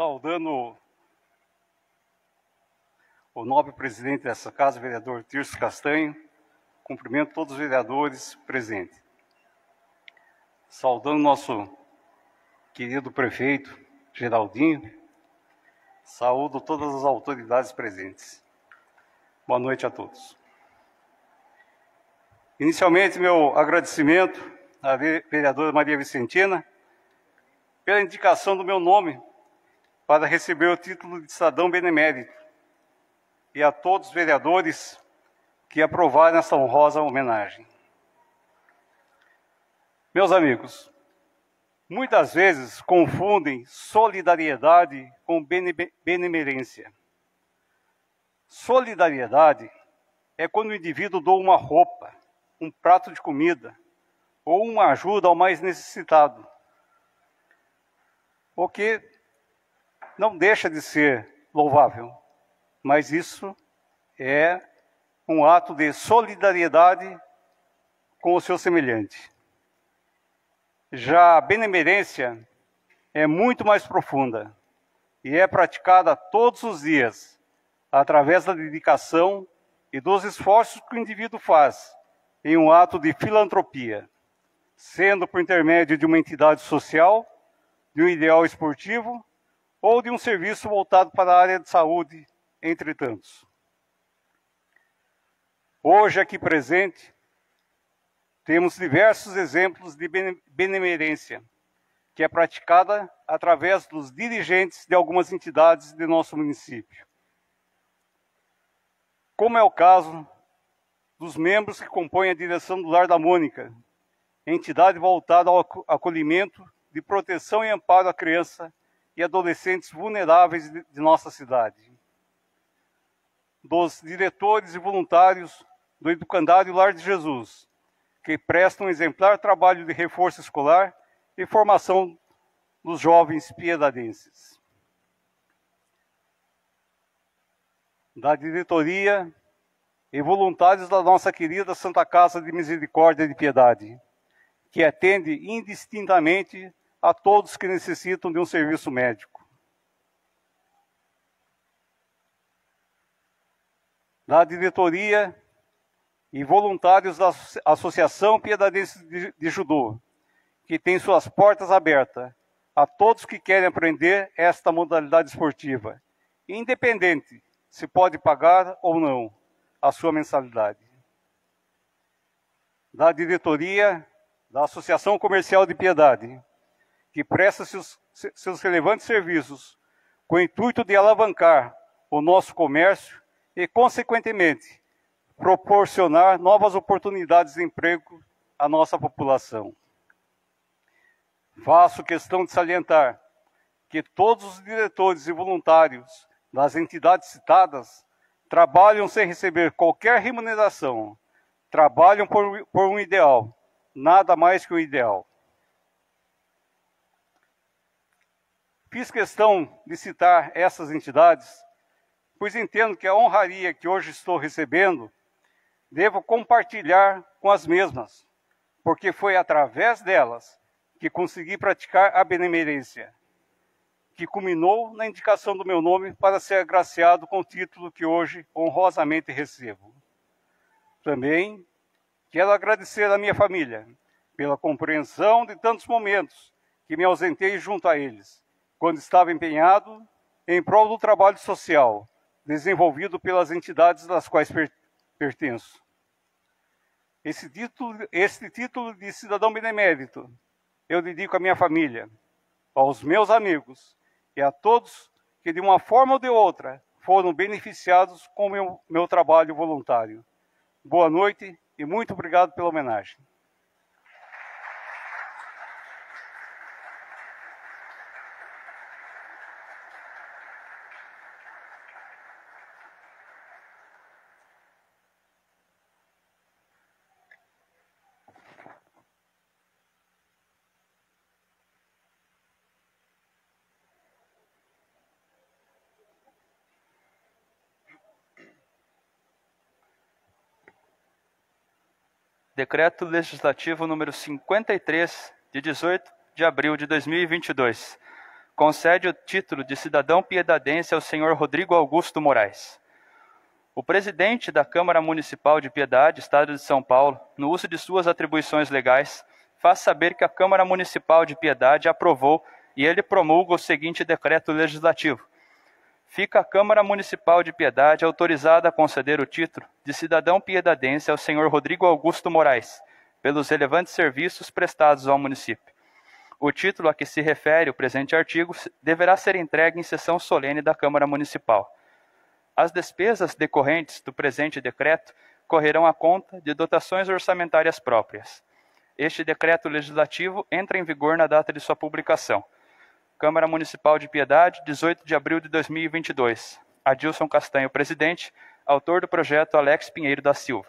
saudando o nobre presidente dessa casa, vereador Tirso Castanho, cumprimento todos os vereadores presentes. Saudando nosso querido prefeito, Geraldinho, saúdo todas as autoridades presentes. Boa noite a todos. Inicialmente, meu agradecimento à vereadora Maria Vicentina pela indicação do meu nome para receber o título de cidadão benemérito e a todos os vereadores que aprovaram essa honrosa homenagem. Meus amigos, muitas vezes confundem solidariedade com benemerência. Solidariedade é quando o indivíduo doa uma roupa, um prato de comida ou uma ajuda ao mais necessitado, o que não deixa de ser louvável, mas isso é um ato de solidariedade com o seu semelhante. Já a benemerência é muito mais profunda e é praticada todos os dias, através da dedicação e dos esforços que o indivíduo faz em um ato de filantropia, sendo por intermédio de uma entidade social, de um ideal esportivo ou de um serviço voltado para a área de saúde, entre tantos. Hoje, aqui presente, temos diversos exemplos de benemerência, que é praticada através dos dirigentes de algumas entidades de nosso município. Como é o caso dos membros que compõem a direção do Lar da Mônica, entidade voltada ao acolhimento, de proteção e amparo à criança e adolescentes vulneráveis de nossa cidade. Dos diretores e voluntários do Educandário Lar de Jesus, que prestam um exemplar trabalho de reforço escolar e formação dos jovens piedadenses. Da diretoria e voluntários da nossa querida Santa Casa de Misericórdia e de Piedade, que atende indistintamente a todos que necessitam de um serviço médico. Da diretoria e voluntários da Associação Piedadense de Judô, que tem suas portas abertas a todos que querem aprender esta modalidade esportiva, independente se pode pagar ou não a sua mensalidade. Da diretoria da Associação Comercial de Piedade, que presta seus relevantes serviços com o intuito de alavancar o nosso comércio e, consequentemente, proporcionar novas oportunidades de emprego à nossa população. Faço questão de salientar que todos os diretores e voluntários das entidades citadas trabalham sem receber qualquer remuneração, trabalham por um ideal, nada mais que o ideal. Fiz questão de citar essas entidades, pois entendo que a honraria que hoje estou recebendo devo compartilhar com as mesmas, porque foi através delas que consegui praticar a benemerência, que culminou na indicação do meu nome para ser agraciado com o título que hoje honrosamente recebo. Também quero agradecer à minha família pela compreensão de tantos momentos que me ausentei junto a eles, quando estava empenhado em prol do trabalho social desenvolvido pelas entidades das quais pertenço. Este título de cidadão benemérito eu dedico à minha família, aos meus amigos e a todos que, de uma forma ou de outra, foram beneficiados com o meu trabalho voluntário. Boa noite e muito obrigado pela homenagem. Decreto Legislativo número 53, de 18 de abril de 2022, concede o título de cidadão piedadense ao senhor Rodrigo Augusto Moraes. O presidente da Câmara Municipal de Piedade, Estado de São Paulo, no uso de suas atribuições legais, faz saber que a Câmara Municipal de Piedade aprovou e ele promulga o seguinte decreto legislativo. Fica a Câmara Municipal de Piedade autorizada a conceder o título de cidadão piedadense ao senhor Rodrigo Augusto Moraes, pelos relevantes serviços prestados ao município. O título a que se refere o presente artigo deverá ser entregue em sessão solene da Câmara Municipal. As despesas decorrentes do presente decreto correrão à conta de dotações orçamentárias próprias. Este decreto legislativo entra em vigor na data de sua publicação. Câmara Municipal de Piedade, 18 de abril de 2022. Adilson Castanho, presidente. Autor do projeto, Alex Pinheiro da Silva.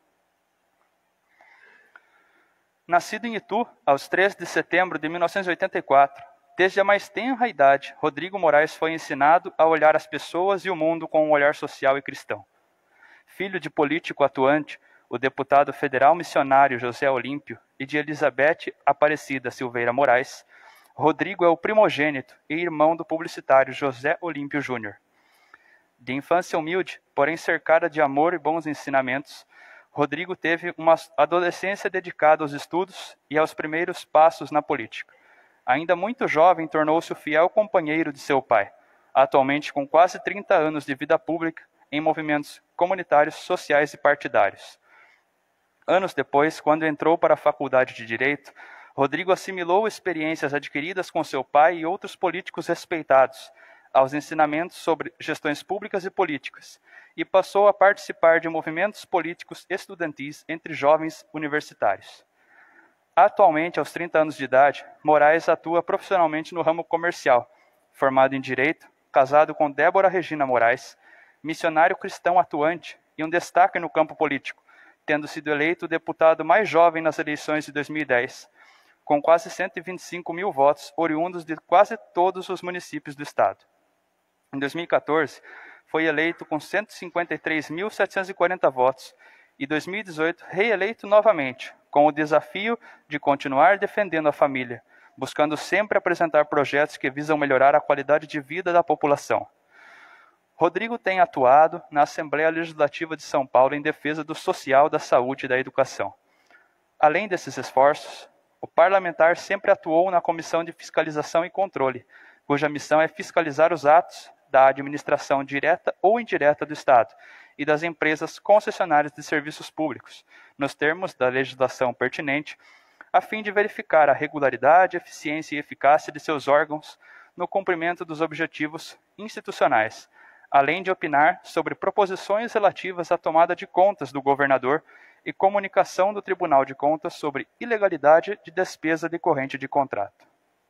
Nascido em Itu, aos 13 de setembro de 1984, desde a mais tenra idade, Rodrigo Moraes foi ensinado a olhar as pessoas e o mundo com um olhar social e cristão. Filho de político atuante, o deputado federal missionário José Olímpio e de Elizabeth Aparecida Silveira Moraes, Rodrigo é o primogênito e irmão do publicitário José Olímpio Júnior. De infância humilde, porém cercada de amor e bons ensinamentos, Rodrigo teve uma adolescência dedicada aos estudos e aos primeiros passos na política. Ainda muito jovem, tornou-se o fiel companheiro de seu pai, atualmente com quase 30 anos de vida pública em movimentos comunitários, sociais e partidários. Anos depois, quando entrou para a Faculdade de Direito, Rodrigo assimilou experiências adquiridas com seu pai e outros políticos respeitados aos ensinamentos sobre gestões públicas e políticas, e passou a participar de movimentos políticos estudantis entre jovens universitários. Atualmente, aos 30 anos de idade, Moraes atua profissionalmente no ramo comercial, formado em Direito, casado com Débora Regina Moraes, missionário cristão atuante e um destaque no campo político, tendo sido eleito o deputado mais jovem nas eleições de 2010, com quase 125 mil votos, oriundos de quase todos os municípios do estado. Em 2014, foi eleito com 153.740 votos e, em 2018, reeleito novamente, com o desafio de continuar defendendo a família, buscando sempre apresentar projetos que visam melhorar a qualidade de vida da população. Rodrigo tem atuado na Assembleia Legislativa de São Paulo em defesa do social, da saúde e da educação. Além desses esforços, o parlamentar sempre atuou na Comissão de Fiscalização e Controle, cuja missão é fiscalizar os atos da administração direta ou indireta do Estado e das empresas concessionárias de serviços públicos, nos termos da legislação pertinente, a fim de verificar a regularidade, eficiência e eficácia de seus órgãos no cumprimento dos objetivos institucionais, além de opinar sobre proposições relativas à tomada de contas do governador e comunicação do Tribunal de Contas sobre ilegalidade de despesa decorrente de contrato.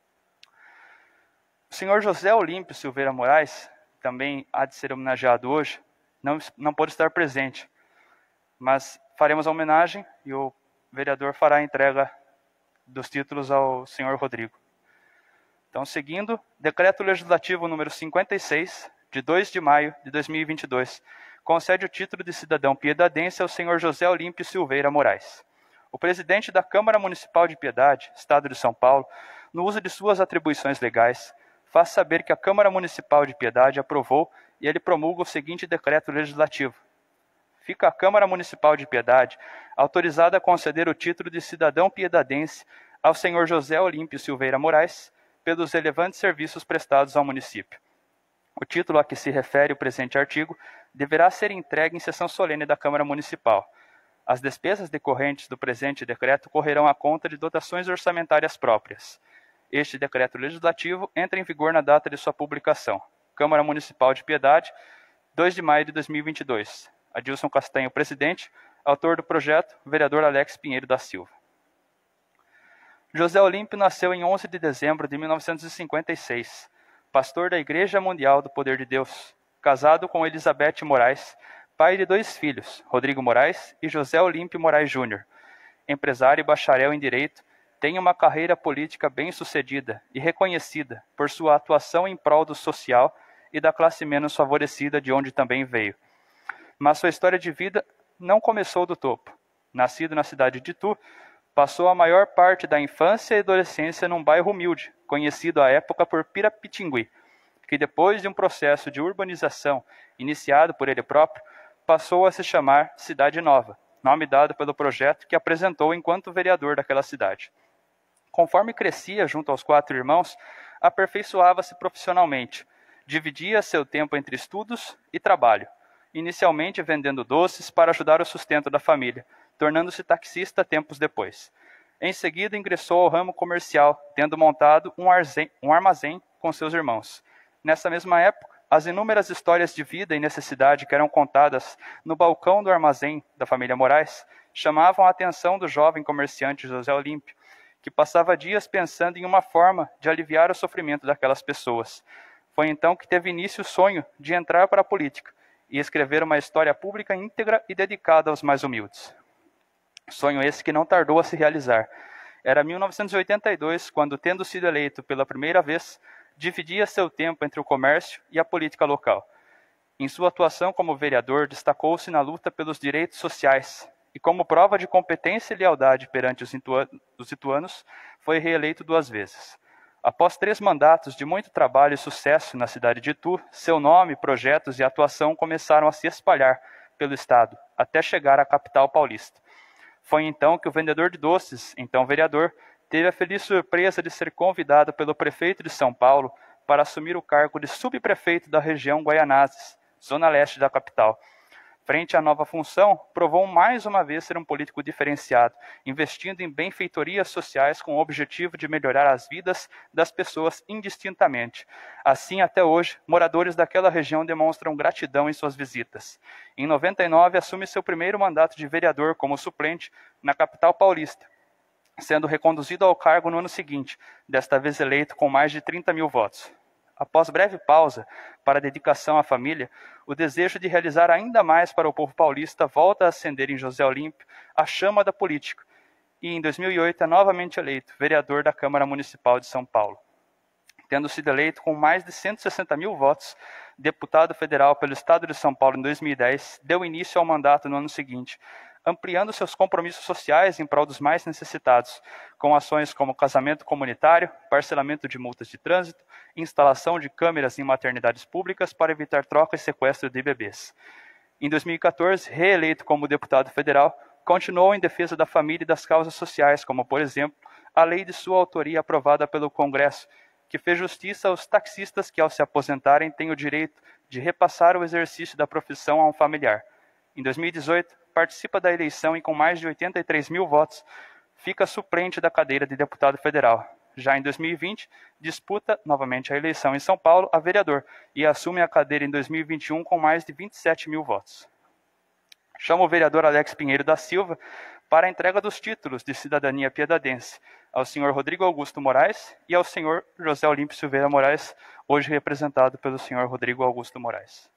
O senhor José Olímpio Silveira Moraes, também há de ser homenageado hoje, não pôde estar presente, mas faremos a homenagem e o vereador fará a entrega dos títulos ao senhor Rodrigo. Então, seguindo, Decreto Legislativo número 56, de 2 de maio de 2022, concede o título de cidadão piedadense ao senhor José Olímpio Silveira Moraes. O presidente da Câmara Municipal de Piedade, Estado de São Paulo, no uso de suas atribuições legais, faz saber que a Câmara Municipal de Piedade aprovou e ele promulga o seguinte decreto legislativo. Fica a Câmara Municipal de Piedade autorizada a conceder o título de cidadão piedadense ao senhor José Olímpio Silveira Moraes pelos relevantes serviços prestados ao município. O título a que se refere o presente artigo deverá ser entregue em sessão solene da Câmara Municipal. As despesas decorrentes do presente decreto correrão à conta de dotações orçamentárias próprias. Este decreto legislativo entra em vigor na data de sua publicação. Câmara Municipal de Piedade, 2 de maio de 2022. Adilson Castanho, presidente. Autor do projeto, vereador Alex Pinheiro da Silva. José Olímpio nasceu em 11 de dezembro de 1956. Pastor da Igreja Mundial do Poder de Deus. Casado com Elizabeth Moraes, pai de 2 filhos, Rodrigo Moraes e José Olímpio Moraes Júnior. Empresário e bacharel em Direito, tem uma carreira política bem-sucedida e reconhecida por sua atuação em prol do social e da classe menos favorecida de onde também veio. Mas sua história de vida não começou do topo. Nascido na cidade de Itu, passou a maior parte da infância e adolescência num bairro humilde, conhecido à época por Pirapitingui, que depois de um processo de urbanização iniciado por ele próprio, passou a se chamar Cidade Nova, nome dado pelo projeto que apresentou enquanto vereador daquela cidade. Conforme crescia junto aos 4 irmãos, aperfeiçoava-se profissionalmente, dividia seu tempo entre estudos e trabalho, inicialmente vendendo doces para ajudar o sustento da família, tornando-se taxista tempos depois. Em seguida, ingressou ao ramo comercial, tendo montado um armazém com seus irmãos. Nessa mesma época, as inúmeras histórias de vida e necessidade que eram contadas no balcão do armazém da família Moraes chamavam a atenção do jovem comerciante José Olímpio, que passava dias pensando em uma forma de aliviar o sofrimento daquelas pessoas. Foi então que teve início o sonho de entrar para a política e escrever uma história pública íntegra e dedicada aos mais humildes. Sonho esse que não tardou a se realizar. Era 1982, quando, tendo sido eleito pela primeira vez, dividia seu tempo entre o comércio e a política local. Em sua atuação como vereador, destacou-se na luta pelos direitos sociais e, como prova de competência e lealdade perante os ituanos, foi reeleito 2 vezes. Após 3 mandatos de muito trabalho e sucesso na cidade de Itu, seu nome, projetos e atuação começaram a se espalhar pelo estado, até chegar à capital paulista. Foi então que o vendedor de doces, então vereador, teve a feliz surpresa de ser convidado pelo prefeito de São Paulo para assumir o cargo de subprefeito da região Guaianazes, zona leste da capital. Frente à nova função, provou mais uma vez ser um político diferenciado, investindo em benfeitorias sociais com o objetivo de melhorar as vidas das pessoas indistintamente. Assim, até hoje, moradores daquela região demonstram gratidão em suas visitas. Em 99, assume seu primeiro mandato de vereador como suplente na capital paulista, sendo reconduzido ao cargo no ano seguinte, desta vez eleito com mais de 30 mil votos. Após breve pausa para a dedicação à família, o desejo de realizar ainda mais para o povo paulista volta a acender em José Olímpio a chama da política, e em 2008 é novamente eleito vereador da Câmara Municipal de São Paulo. Tendo sido eleito com mais de 160 mil votos, deputado federal pelo Estado de São Paulo em 2010, deu início ao mandato no ano seguinte, ampliando seus compromissos sociais em prol dos mais necessitados, com ações como casamento comunitário, parcelamento de multas de trânsito, instalação de câmeras em maternidades públicas para evitar troca e sequestro de bebês. Em 2014, reeleito como deputado federal, continuou em defesa da família e das causas sociais, como, por exemplo, a lei de sua autoria aprovada pelo Congresso, que fez justiça aos taxistas que, ao se aposentarem, têm o direito de repassar o exercício da profissão a um familiar. Em 2018, participa da eleição e, com mais de 83 mil votos, fica suplente da cadeira de deputado federal. Já em 2020, disputa novamente a eleição em São Paulo a vereador e assume a cadeira em 2021 com mais de 27 mil votos. Chamo o vereador Alex Pinheiro da Silva para a entrega dos títulos de cidadania piedadense ao senhor Rodrigo Augusto Moraes e ao senhor José Olímpio Silveira Moraes, hoje representado pelo senhor Rodrigo Augusto Moraes.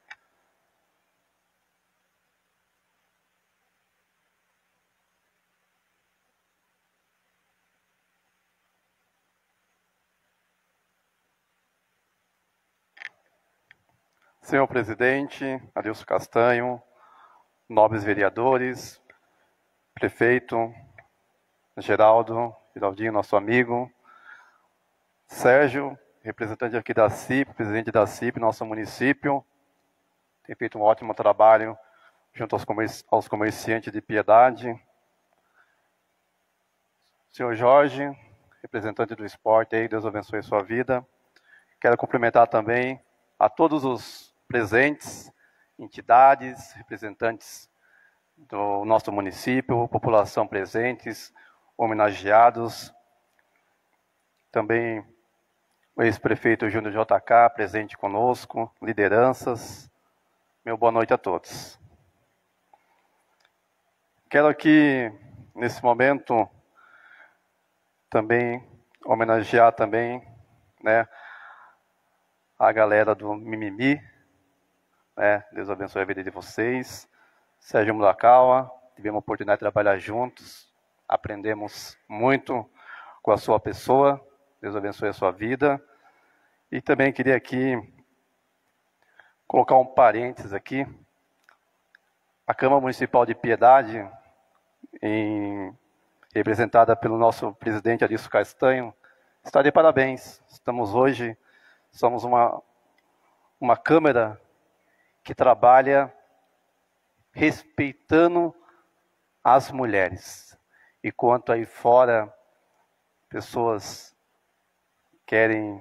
Senhor presidente, Adilson Castanho, nobres vereadores, prefeito, Geraldinho, nosso amigo, Sérgio, representante aqui da CIP, presidente da CIP, nosso município, tem feito um ótimo trabalho junto aos comerciantes de Piedade. Senhor Jorge, representante do esporte, aí, Deus abençoe sua vida. Quero cumprimentar também a todos os presentes, entidades, representantes do nosso município, população presentes, homenageados, também o ex-prefeito Júnior JK presente conosco, lideranças. Meu boa noite a todos. Quero aqui, nesse momento, também homenagear também, né, a galera do Mimimi, né? Deus abençoe a vida de vocês. Sérgio Murakawa, tivemos a oportunidade de trabalhar juntos, aprendemos muito com a sua pessoa, Deus abençoe a sua vida. E também queria aqui colocar um parênteses aqui. A Câmara Municipal de Piedade, representada pelo nosso presidente Adilson Castanho, está de parabéns. Somos uma Câmara que trabalha respeitando as mulheres. E quanto aí fora, pessoas querem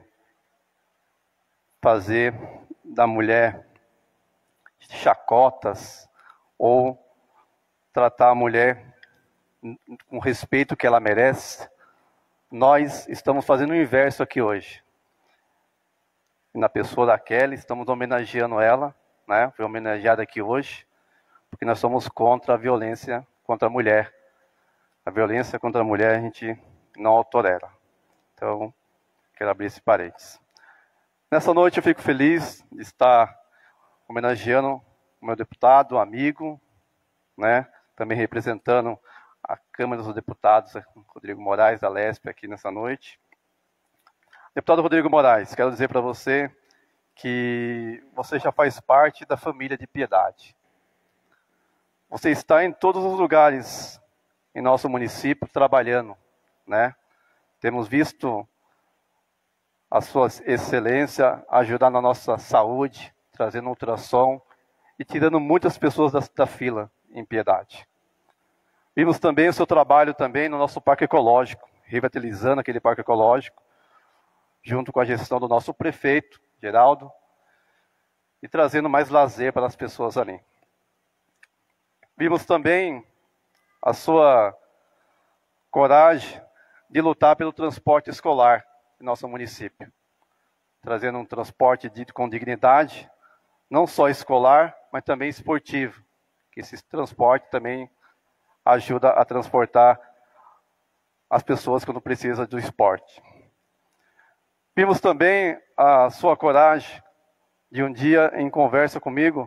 fazer da mulher chacotas ou tratar a mulher com o respeito que ela merece, nós estamos fazendo o inverso aqui hoje. Na pessoa da Kelly, estamos homenageando ela, né? Foi homenageada aqui hoje, porque nós somos contra a violência contra a mulher. A violência contra a mulher a gente não tolera. Então, quero abrir esse parênteses. Nessa noite eu fico feliz de estar homenageando o meu deputado, amigo, né? Também representando a Câmara dos Deputados, Rodrigo Moraes, da LESP, aqui nessa noite. Deputado Rodrigo Moraes, quero dizer para você que você já faz parte da família de Piedade. Você está em todos os lugares em nosso município trabalhando, né? Temos visto a sua excelência ajudar na nossa saúde, trazendo ultrassom e tirando muitas pessoas da fila em Piedade. Vimos também o seu trabalho também no nosso parque ecológico, revitalizando aquele parque ecológico, junto com a gestão do nosso prefeito, Geraldo, e trazendo mais lazer para as pessoas ali. Vimos também a sua coragem de lutar pelo transporte escolar em nosso município, trazendo um transporte com dignidade, não só escolar, mas também esportivo, que esse transporte também ajuda a transportar as pessoas quando precisam do esporte. Vimos também a sua coragem de um dia, em conversa comigo,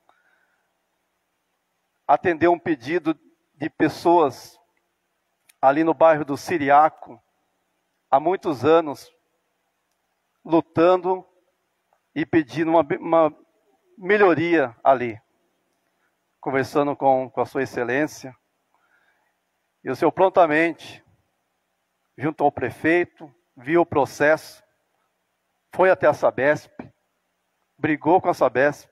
atender um pedido de pessoas ali no bairro do Siriaco, há muitos anos, lutando e pedindo uma melhoria ali. Conversando com a sua excelência, e o senhor prontamente, junto ao prefeito, viu o processo, foi até a Sabesp, brigou com a Sabesp,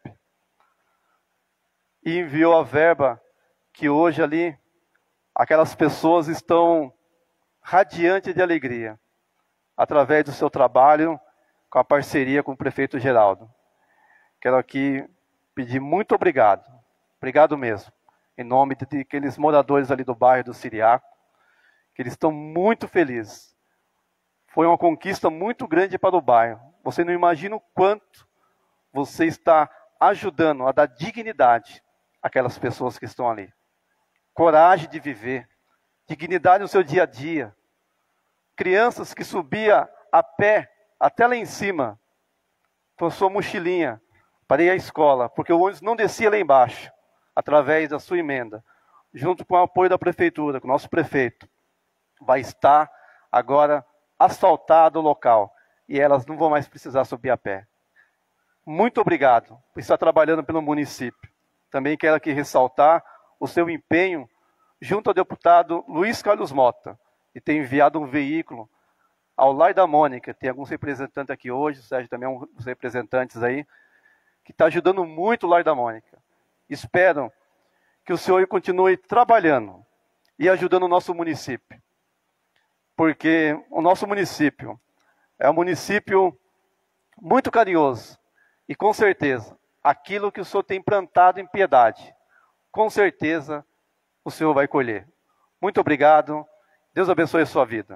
e enviou a verba que hoje ali, aquelas pessoas estão radiantes de alegria, através do seu trabalho, com a parceria com o prefeito Geraldo. Quero aqui pedir muito obrigado, obrigado mesmo, em nome de aqueles moradores ali do bairro do Siriaco, que eles estão muito felizes. Foi uma conquista muito grande para o bairro. Você não imagina o quanto você está ajudando a dar dignidade àquelas pessoas que estão ali. Coragem de viver, dignidade no seu dia a dia. Crianças que subiam a pé até lá em cima, com sua mochilinha, para ir à escola, porque o ônibus não descia lá embaixo, através da sua emenda, junto com o apoio da prefeitura, com o nosso prefeito, vai estar agora asfaltado o local, e elas não vão mais precisar subir a pé. Muito obrigado por estar trabalhando pelo município. Também quero aqui ressaltar o seu empenho junto ao deputado Luiz Carlos Mota, que tem enviado um veículo ao Lar da Mônica. Tem alguns representantes aqui hoje, o Sérgio também é um dos representantes aí, que está ajudando muito o Lar da Mônica. Espero que o senhor continue trabalhando e ajudando o nosso município, porque o nosso município é um município muito carinhoso e, com certeza, aquilo que o senhor tem plantado em Piedade, com certeza o senhor vai colher. Muito obrigado, Deus abençoe a sua vida.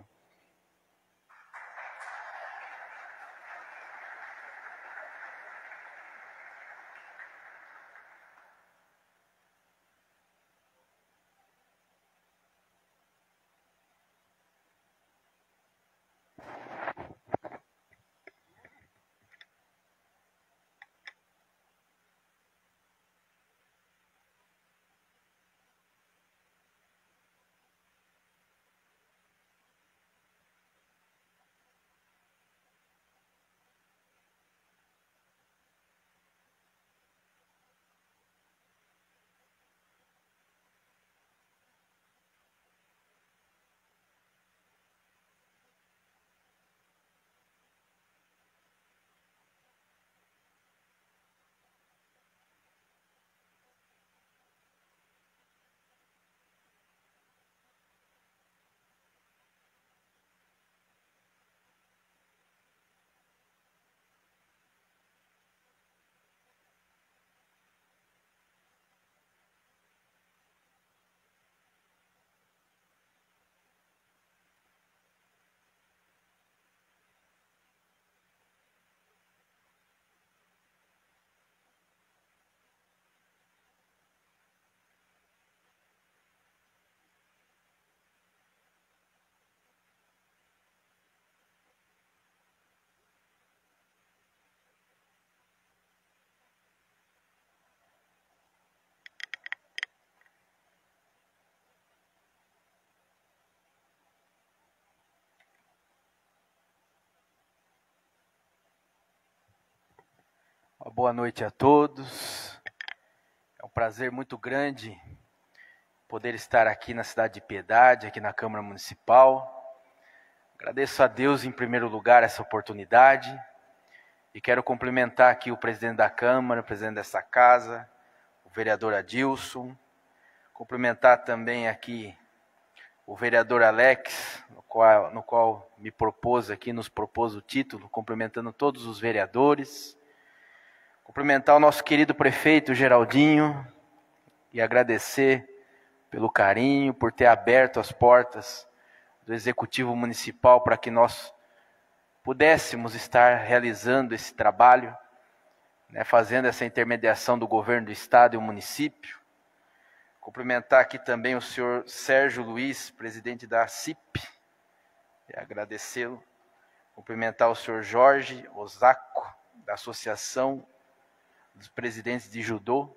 boa noite a todos. É um prazer muito grande poder estar aqui na cidade de Piedade, aqui na Câmara Municipal. Agradeço a Deus em primeiro lugar essa oportunidade e quero cumprimentar aqui o presidente da Câmara, o presidente dessa casa, o vereador Adilson, cumprimentar também aqui o vereador Alex, no qual nos propôs o título, cumprimentando todos os vereadores, cumprimentar o nosso querido prefeito Geraldinho e agradecer pelo carinho, por ter aberto as portas do Executivo Municipal para que nós pudéssemos estar realizando esse trabalho, né, fazendo essa intermediação do governo do Estado e o município. Cumprimentar aqui também o senhor Sérgio Luiz, presidente da CIP, e agradecê-lo. Cumprimentar o senhor Jorge Osako, da Associação dos Presidentes de Judô.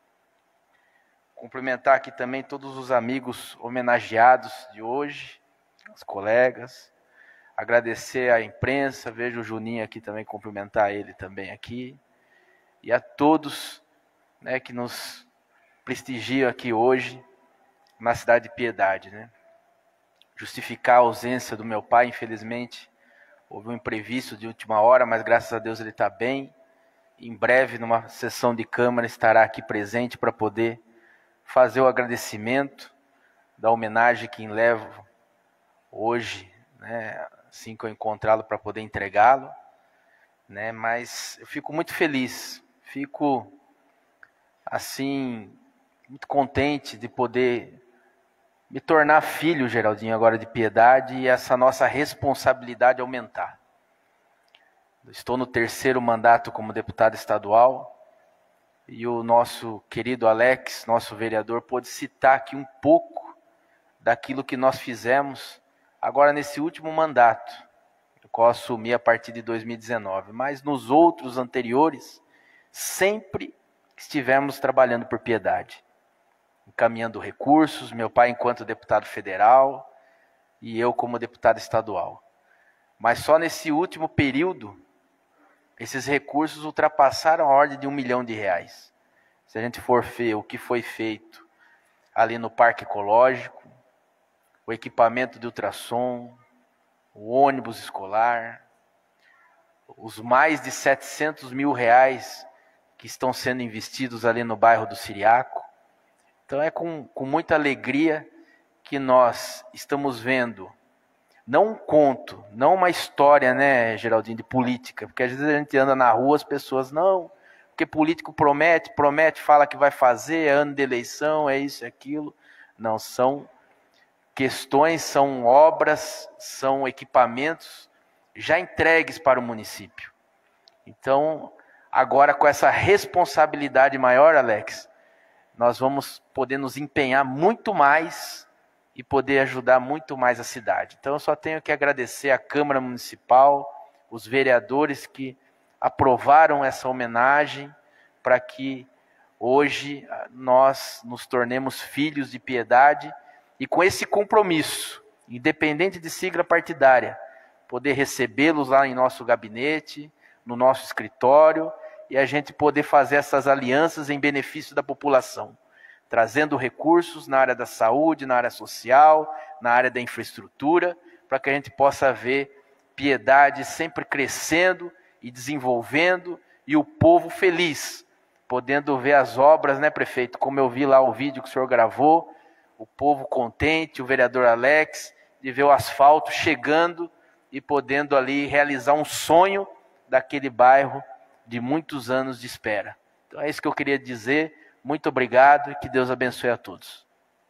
Cumprimentar aqui também todos os amigos homenageados de hoje, os colegas. Agradecer à imprensa, vejo o Juninho aqui também, cumprimentar ele também aqui. E a todos, né, que nos prestigiam aqui hoje na cidade de Piedade, né? Justificar a ausência do meu pai, infelizmente, houve um imprevisto de última hora, mas graças a Deus ele está bem. Em breve, numa sessão de Câmara, estará aqui presente para poder fazer o agradecimento da homenagem que levo hoje, né, assim que eu encontrá-lo para poder entregá-lo, né, mas eu fico muito feliz, fico assim muito contente de poder me tornar filho, Geraldinho, agora de Piedade, e essa nossa responsabilidade aumentar. Estou no 3º mandato como deputado estadual, e o nosso querido Alex, nosso vereador, pôde citar aqui um pouco daquilo que nós fizemos agora nesse último mandato, o qual assumi a partir de 2019. Mas nos outros anteriores, sempre estivemos trabalhando por Piedade, encaminhando recursos, meu pai enquanto deputado federal e eu como deputado estadual. Mas só nesse último período, esses recursos ultrapassaram a ordem de R$1 milhão. Se a gente for ver o que foi feito ali no Parque Ecológico, o equipamento de ultrassom, o ônibus escolar, os mais de R$700 mil que estão sendo investidos ali no bairro do Siriaco. Então é com muita alegria que nós estamos vendo, não um conto, não uma história, né, Geraldinho, de política, porque às vezes a gente anda na rua, as pessoas, não, porque político promete, fala que vai fazer, é ano de eleição, é isso, é aquilo. Não, são questões, são obras, são equipamentos já entregues para o município. Então, agora com essa responsabilidade maior, Alex, nós vamos poder nos empenhar muito mais e poder ajudar muito mais a cidade. Então eu só tenho que agradecer à Câmara Municipal, os vereadores que aprovaram essa homenagem para que hoje nós nos tornemos filhos de Piedade e com esse compromisso, independente de sigla partidária, poder recebê-los lá em nosso gabinete, no nosso escritório e a gente poder fazer essas alianças em benefício da população, trazendo recursos na área da saúde, na área social, na área da infraestrutura, para que a gente possa ver Piedade sempre crescendo e desenvolvendo, e o povo feliz, podendo ver as obras, né, prefeito? Como eu vi lá o vídeo que o senhor gravou, o povo contente, o vereador Alex, de ver o asfalto chegando e podendo ali realizar um sonho daquele bairro de muitos anos de espera. Então é isso que eu queria dizer. Muito obrigado e que Deus abençoe a todos.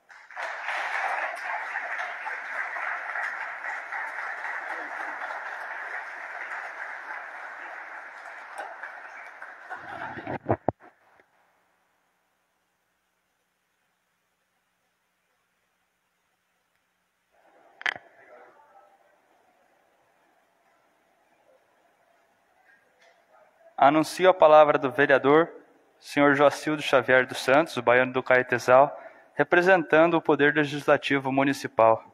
Anuncio a palavra do vereador, senhor Joacildo Xavier dos Santos, o baiano do Caetesal, representando o Poder Legislativo Municipal.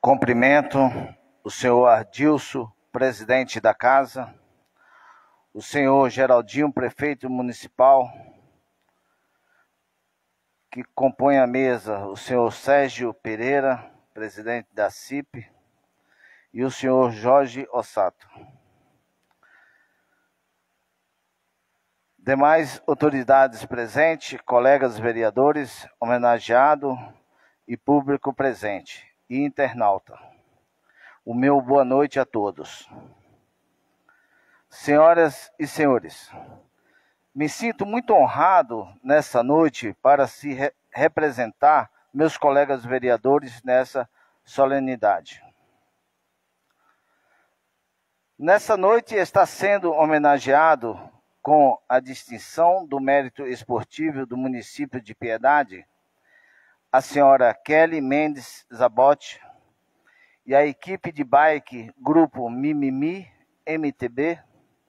Cumprimento o senhor Ardilson, presidente da casa, o senhor Geraldinho, prefeito municipal, que compõe a mesa, o senhor Sérgio Pereira, presidente da CIP, e o senhor Jorge Ossato. Demais autoridades presentes, colegas vereadores, homenageado e público presente, e internauta. O meu boa noite a todos. Senhoras e senhores, me sinto muito honrado nessa noite para representar meus colegas vereadores nessa solenidade. Nessa noite está sendo homenageado com a distinção do mérito esportivo do município de Piedade, a senhora Kelly Mendes Zabotti e a equipe de bike Grupo Mimimi MTB.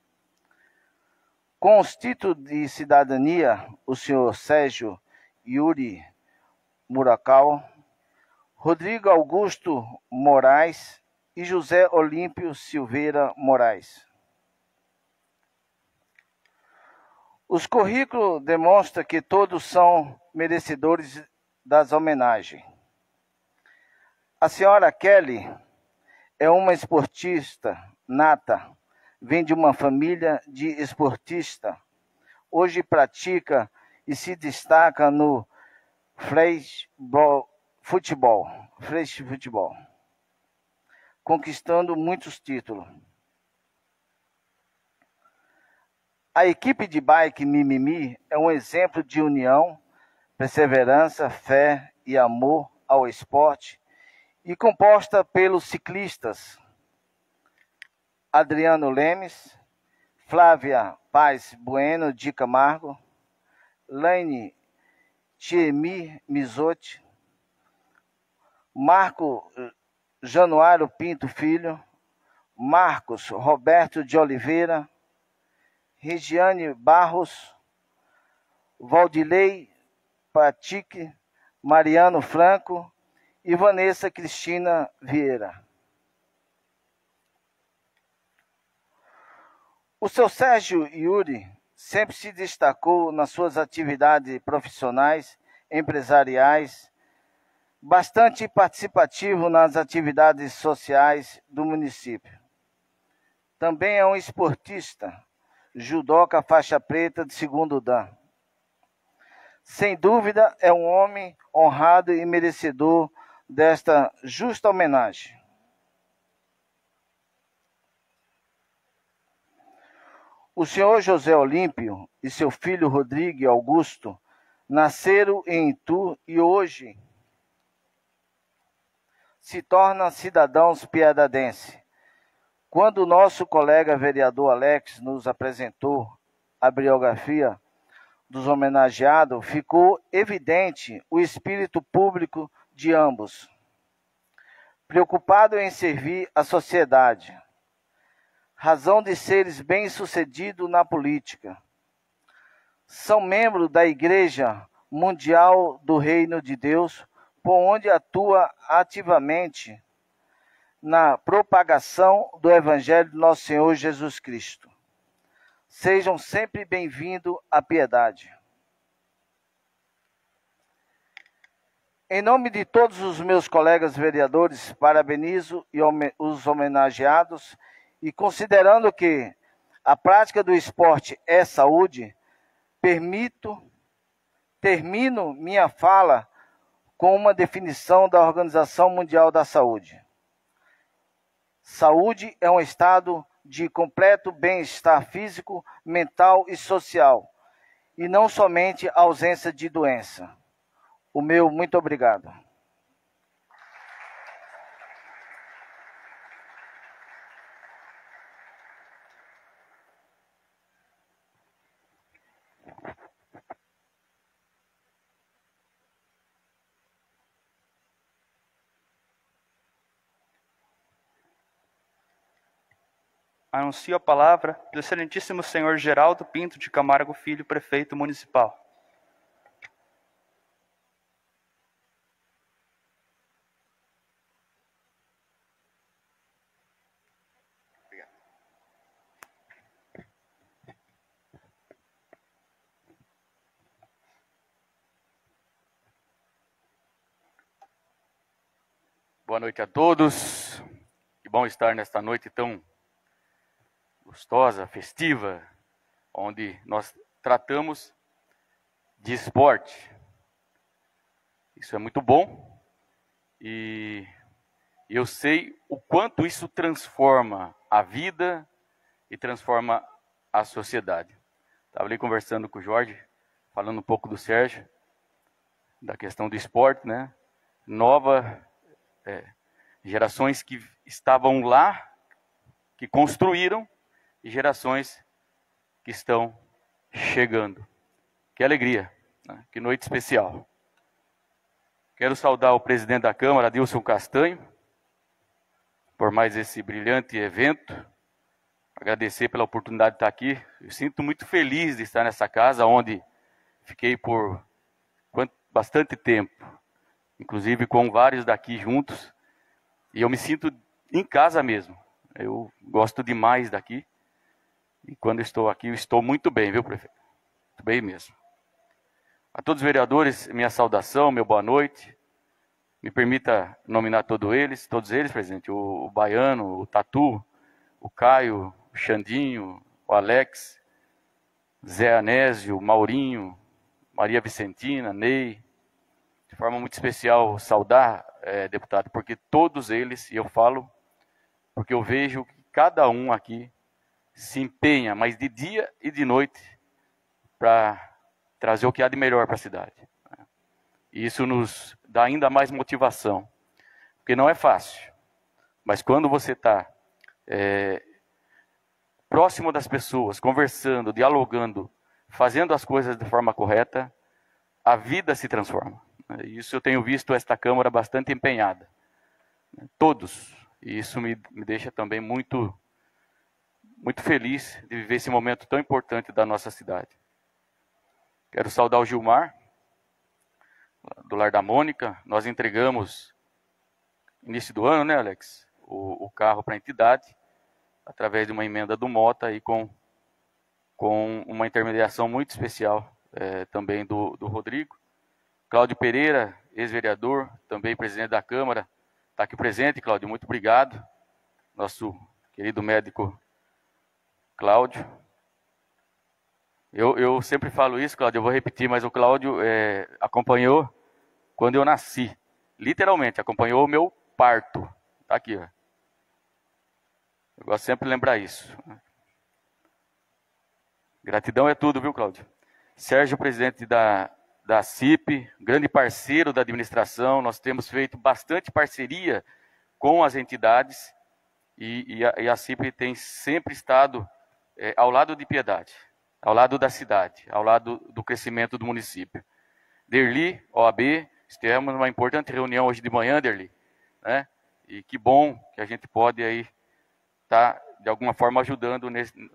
Com os títulos de cidadania, o senhor Sérgio Yuri Murakawa, Rodrigo Augusto Moraes e José Olímpio Silveira Moraes. Os currículos demonstram que todos são merecedores das homenagens. A senhora Kelly é uma esportista nata, vem de uma família de esportistas. Hoje pratica e se destaca no flash futebol, conquistando muitos títulos. A equipe de bike Mimimi é um exemplo de união, perseverança, fé e amor ao esporte, e composta pelos ciclistas Adriano Lemes, Flávia Paz Bueno de Camargo, Laine Tiemi Mizotti, Marco Januário Pinto Filho, Marcos Roberto de Oliveira, Regiane Barros, Valdilei Patique, Mariano Franco e Vanessa Cristina Vieira. O seu Sérgio Yuri sempre se destacou nas suas atividades profissionais, empresariais, bastante participativo nas atividades sociais do município. Também é um esportista, judoca faixa preta de 2º dan. Sem dúvida, é um homem honrado e merecedor desta justa homenagem. O senhor José Olímpio e seu filho Rodrigo Augusto nasceram em Itu e hoje se tornam cidadãos piedadenses. Quando o nosso colega vereador Alex nos apresentou a biografia dos homenageados, ficou evidente o espírito público de ambos, preocupado em servir a sociedade, razão de seres bem-sucedidos na política. São membros da Igreja Mundial do Reino de Deus, por onde atua ativamente na propagação do Evangelho de Nosso Senhor Jesus Cristo. Sejam sempre bem-vindos à Piedade. Em nome de todos os meus colegas vereadores, parabenizo os homenageados e, considerando que a prática do esporte é saúde, termino minha fala com uma definição da Organização Mundial da Saúde. Saúde é um estado de completo bem-estar físico, mental e social, e não somente a ausência de doença. O meu muito obrigado. Anuncio a palavra do excelentíssimo senhor Geraldo Pinto de Camargo Filho, prefeito municipal. Boa noite a todos. Que bom estar nesta noite tão gostosa, festiva, onde nós tratamos de esporte. Isso é muito bom e eu sei o quanto isso transforma a vida e transforma a sociedade. Estava ali conversando com o Jorge, falando um pouco do Sérgio, da questão do esporte, né? Gerações que estavam lá, que construíram, e gerações que estão chegando. Que alegria, né? Que noite especial. Quero saudar o presidente da Câmara, Adilson Castanho, por mais esse brilhante evento. Agradecer pela oportunidade de estar aqui. Eu sinto muito feliz de estar nessa casa, onde fiquei por bastante tempo, inclusive com vários daqui juntos, e eu me sinto em casa mesmo. Eu gosto demais daqui, e quando estou aqui, eu estou muito bem, viu, prefeito? Muito bem mesmo. A todos os vereadores, minha saudação, meu boa noite. Me permita nominar todos eles, presidente, o Baiano, o Tatu, o Caio, o Xandinho, o Alex, Zé Anésio, Maurinho, Maria Vicentina, Ney. De forma muito especial, saudar, deputado, porque todos eles, e eu falo, porque eu vejo que cada um aqui se empenha, mas de dia e de noite, para trazer o que há de melhor para a cidade. E isso nos dá ainda mais motivação, porque não é fácil, mas quando você está próximo das pessoas, conversando, dialogando, fazendo as coisas de forma correta, a vida se transforma. Isso eu tenho visto esta Câmara bastante empenhada. Todos. E isso me deixa também muito feliz de viver esse momento tão importante da nossa cidade. Quero saudar o Gilmar, do Lar da Mônica. Nós entregamos, início do ano, né, Alex, o carro para a entidade, através de uma emenda do Mota e com uma intermediação muito especial também do Rodrigo. Cláudio Pereira, ex-vereador, também presidente da Câmara, está aqui presente. Cláudio, muito obrigado. Nosso querido médico Cláudio. Eu sempre falo isso, Cláudio, eu vou repetir, mas o Cláudio acompanhou quando eu nasci. Literalmente, acompanhou o meu parto. Está aqui, ó. Eu gosto sempre de lembrar isso. Gratidão é tudo, viu, Cláudio? Sérgio, presidente da CIP, grande parceiro da administração. Nós temos feito bastante parceria com as entidades e a CIP tem sempre estado ao lado de Piedade, ao lado da cidade, ao lado do crescimento do município. Derli, OAB, estivemos numa importante reunião hoje de manhã, Derli, né? E que bom que a gente pode aí estar, de alguma forma, ajudando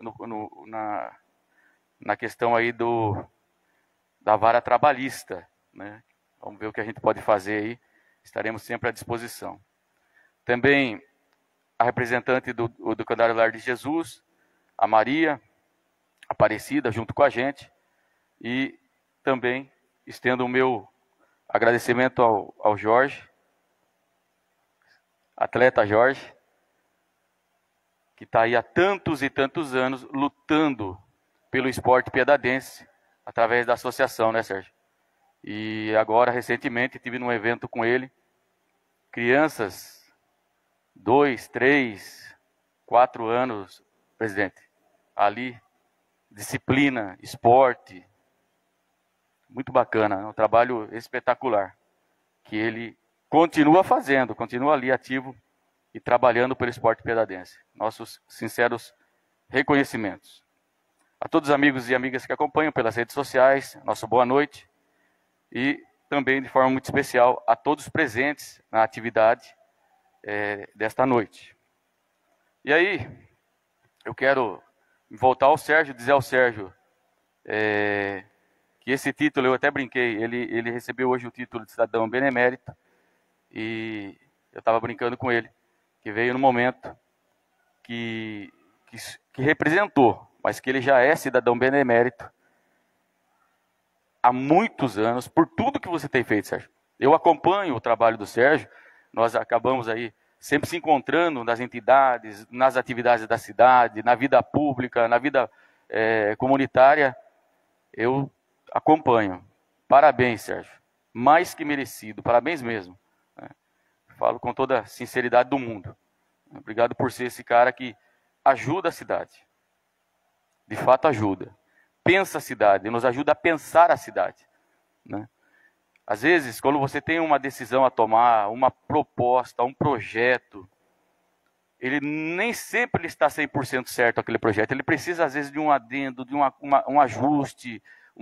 na questão aí da vara trabalhista, né? Vamos ver o que a gente pode fazer aí, estaremos sempre à disposição. Também a representante do Canário Lar de Jesus, a Maria Aparecida, junto com a gente, e também estendo o meu agradecimento ao Jorge, atleta Jorge, que está aí há tantos e tantos anos lutando pelo esporte piedadense, através da associação, né, Sérgio? E agora, recentemente, tive num evento com ele, crianças, 2, 3, 4 anos, presidente, ali, disciplina, esporte, muito bacana, um trabalho espetacular, que ele continua fazendo, continua ali ativo e trabalhando pelo esporte piedadense. Nossos sinceros reconhecimentos. A todos os amigos e amigas que acompanham pelas redes sociais, nossa boa noite. E também, de forma muito especial, a todos presentes na atividade desta noite. E aí, eu quero voltar ao Sérgio, dizer ao Sérgio que esse título, eu até brinquei, ele recebeu hoje o título de cidadão benemérito, e eu estava brincando com ele, que veio no momento que representou, mas que ele já é cidadão benemérito há muitos anos, por tudo que você tem feito, Sérgio. Eu acompanho o trabalho do Sérgio nós acabamos aí sempre se encontrando nas entidades, nas atividades da cidade, na vida pública, na vida comunitária. Eu acompanho. Parabéns, Sérgio. Mais que merecido. Parabéns mesmo. Falo com toda a sinceridade do mundo. Obrigado por ser esse cara que ajuda a cidade. De fato ajuda. Pensa a cidade, nos ajuda a pensar a cidade. Né? Às vezes, quando você tem uma decisão a tomar, uma proposta, um projeto, ele nem sempre ele está 100% certo aquele projeto. Ele precisa, às vezes, de um adendo, de um ajuste,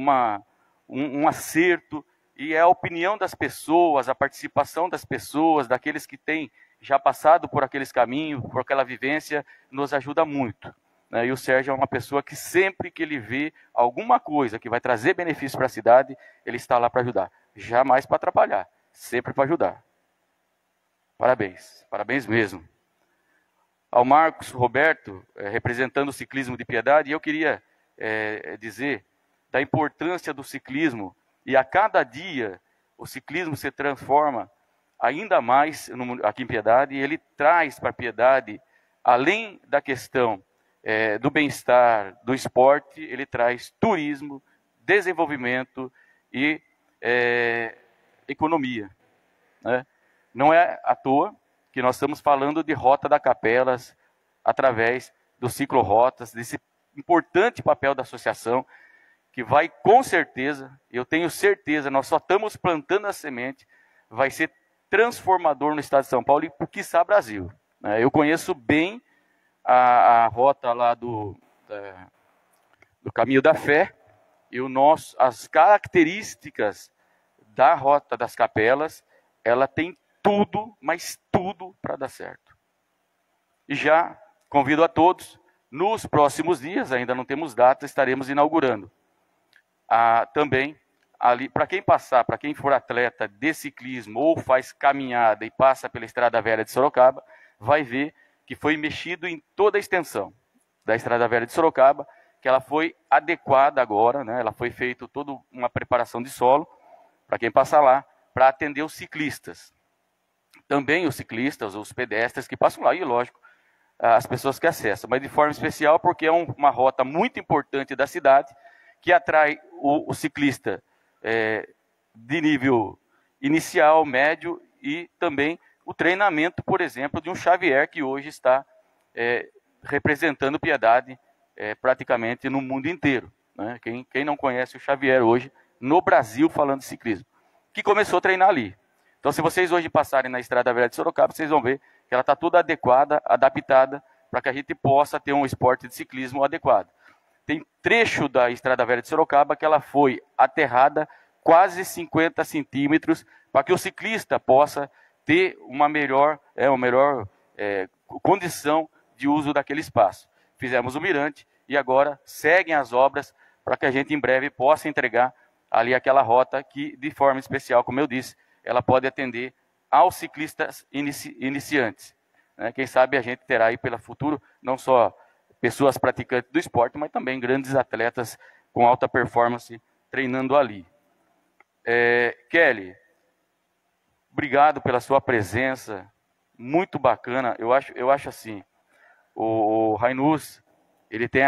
um acerto. E é a opinião das pessoas, a participação das pessoas, daqueles que têm já passado por aqueles caminhos, por aquela vivência, nos ajuda muito. Né? E o Sérgio é uma pessoa que sempre que ele vê alguma coisa que vai trazer benefício para a cidade, ele está lá para ajudar. Jamais para atrapalhar, sempre para ajudar. Parabéns, parabéns mesmo. Ao Marcos Roberto, representando o ciclismo de Piedade, eu queria dizer da importância do ciclismo, e a cada dia o ciclismo se transforma ainda mais aqui em Piedade, e ele traz para Piedade, além da questão do bem-estar, do esporte, ele traz turismo, desenvolvimento e economia. Né? Não é à toa que nós estamos falando de Rota da Capelas, através do Ciclo Rotas, desse importante papel da associação, que vai com certeza, eu tenho certeza, nós só estamos plantando a semente, vai ser transformador no estado de São Paulo e, por quiçá, Brasil. Eu conheço bem a rota lá do Caminho da Fé, e as características da Rota das Capelas, ela tem tudo, mas tudo para dar certo. E já convido a todos, nos próximos dias, ainda não temos data, estaremos inaugurando. Também, ali, para quem passar, para quem for atleta de ciclismo ou faz caminhada e passa pela Estrada Velha de Sorocaba, vai ver que foi mexido em toda a extensão da Estrada Velha de Sorocaba, que ela foi adequada agora, né? Ela foi feita toda uma preparação de solo, para quem passar lá, para atender os ciclistas. Também os ciclistas, os pedestres que passam lá, e lógico, as pessoas que acessam, mas de forma especial porque é uma rota muito importante da cidade, que atrai o ciclista de nível inicial, médio, e também o treinamento, por exemplo, de um Xavier, que hoje está representando Piedade praticamente no mundo inteiro. Né? Quem não conhece o Xavier hoje, no Brasil, falando de ciclismo, que começou a treinar ali. Então, se vocês hoje passarem na Estrada Velha de Sorocaba, vocês vão ver que ela está toda adequada, adaptada, para que a gente possa ter um esporte de ciclismo adequado. Tem trecho da Estrada Velha de Sorocaba que ela foi aterrada quase 50 centímetros, para que o ciclista possa ter uma melhor condição de uso daquele espaço. Fizemos o mirante e agora seguem as obras para que a gente em breve possa entregar ali aquela rota que, de forma especial, como eu disse, ela pode atender aos ciclistas iniciantes. Né? Quem sabe a gente terá aí pelo futuro não só pessoas praticantes do esporte, mas também grandes atletas com alta performance treinando ali. Kelly, obrigado pela sua presença, muito bacana. Eu acho assim, o Rainus, ele tem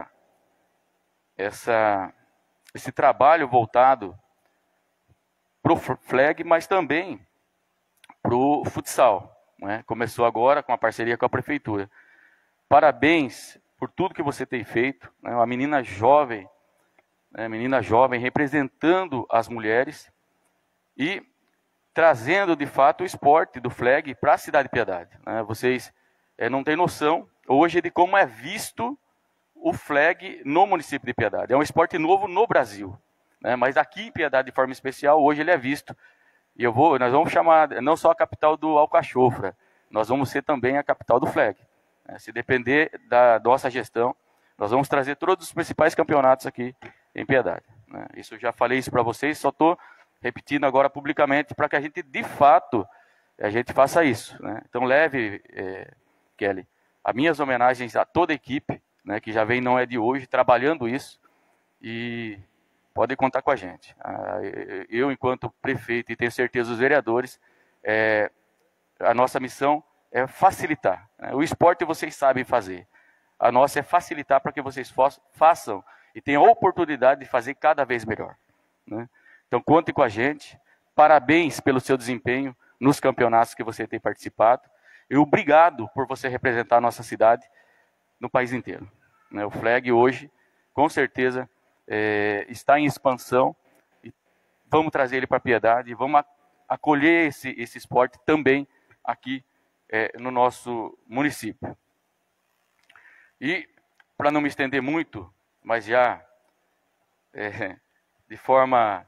esse trabalho voltado para o flag, mas também para o futsal. Né? Começou agora com a parceria com a prefeitura. Parabéns por tudo que você tem feito. Né? Uma menina jovem representando as mulheres e trazendo de fato o esporte do flag para a cidade de Piedade. Né? Vocês não têm noção hoje de como é visto o flag no município de Piedade. É um esporte novo no Brasil, né? Mas aqui em Piedade, de forma especial, hoje ele é visto. E nós vamos chamar não só a capital do Alcachofra, nós vamos ser também a capital do flag. Se depender da nossa gestão, nós vamos trazer todos os principais campeonatos aqui em Piedade. Né? Isso eu já falei isso para vocês, só estou repetindo agora publicamente para que a gente, de fato, a gente faça isso. Né? Então leve, Kelly, as minhas homenagens a toda a equipe, né, que já vem, não é de hoje, trabalhando isso, e podem contar com a gente. Eu, enquanto prefeito, e tenho certeza os vereadores, a nossa missão é facilitar. Né? O esporte vocês sabem fazer. A nossa é facilitar para que vocês façam e tenham a oportunidade de fazer cada vez melhor. Né? Então, conte com a gente. Parabéns pelo seu desempenho nos campeonatos que você tem participado. E obrigado por você representar a nossa cidade no país inteiro. Né? O Flag hoje, com certeza, está em expansão. E vamos trazer ele para Piedade. Vamos acolher esse esporte também aqui no nosso município. E, para não me estender muito, mas já de forma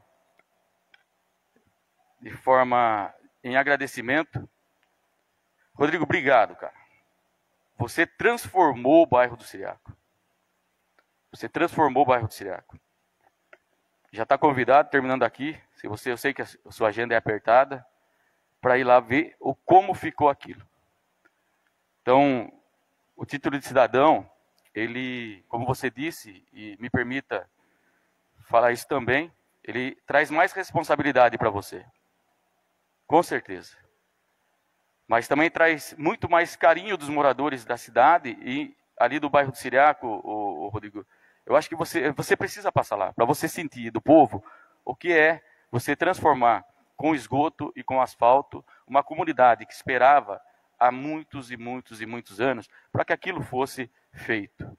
em agradecimento, Rodrigo, obrigado, cara. Você transformou o bairro do Siriaco. Você transformou o bairro do Siriaco. Já está convidado, terminando aqui, eu sei que a sua agenda é apertada, para ir lá ver como ficou aquilo. Então, o título de cidadão, ele, como você disse, e me permita falar isso também, ele traz mais responsabilidade para você. Com certeza. Mas também traz muito mais carinho dos moradores da cidade e ali do bairro do Siriaco, o Rodrigo. Eu acho que você precisa passar lá, para você sentir do povo o que é você transformar com esgoto e com asfalto uma comunidade que esperava há muitos e muitos e muitos anos para que aquilo fosse feito.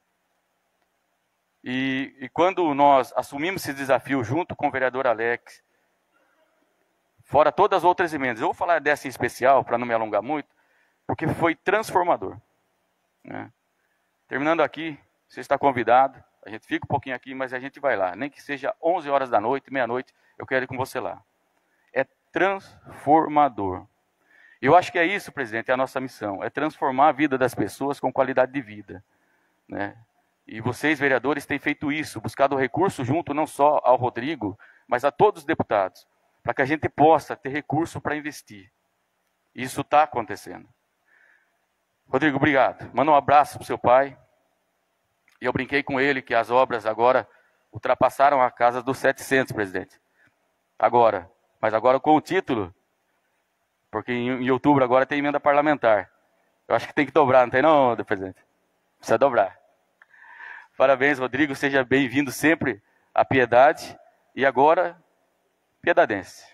E quando nós assumimos esse desafio junto com o vereador Alex, fora todas as outras emendas, eu vou falar dessa em especial para não me alongar muito, porque foi transformador. Né? Terminando aqui, você está convidado, a gente fica um pouquinho aqui, mas a gente vai lá, nem que seja 11 horas da noite, meia-noite, eu quero ir com você lá. É transformador. Eu acho que é isso, presidente, é a nossa missão, é transformar a vida das pessoas com qualidade de vida. Né? E vocês, vereadores, têm feito isso, buscado recurso junto não só ao Rodrigo, mas a todos os deputados, para que a gente possa ter recurso para investir. Isso está acontecendo. Rodrigo, obrigado. Manda um abraço para o seu pai. E eu brinquei com ele que as obras agora ultrapassaram a casa dos 700, presidente. Agora. Mas agora com o título, porque em outubro agora tem emenda parlamentar. Eu acho que tem que dobrar, não tem não, presidente? Precisa dobrar. Parabéns, Rodrigo. Seja bem-vindo sempre à Piedade. E agora, piedadense.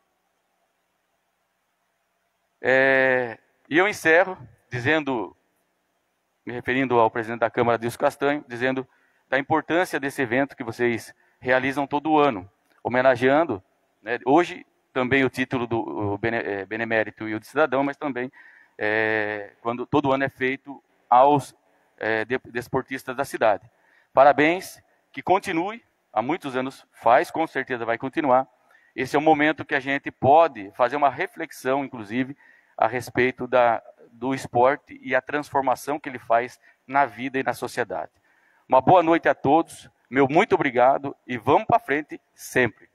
E eu encerro dizendo, me referindo ao presidente da Câmara, Adilson Castanho, dizendo da importância desse evento que vocês realizam todo ano, homenageando, né, hoje também o título do Benemérito e o de Cidadão, mas também quando todo ano é feito aos desportistas da cidade. Parabéns, que continue, há muitos anos faz, com certeza vai continuar. Esse é um momento que a gente pode fazer uma reflexão, inclusive, a respeito do esporte e a transformação que ele faz na vida e na sociedade. Uma boa noite a todos, meu muito obrigado e vamos para frente sempre.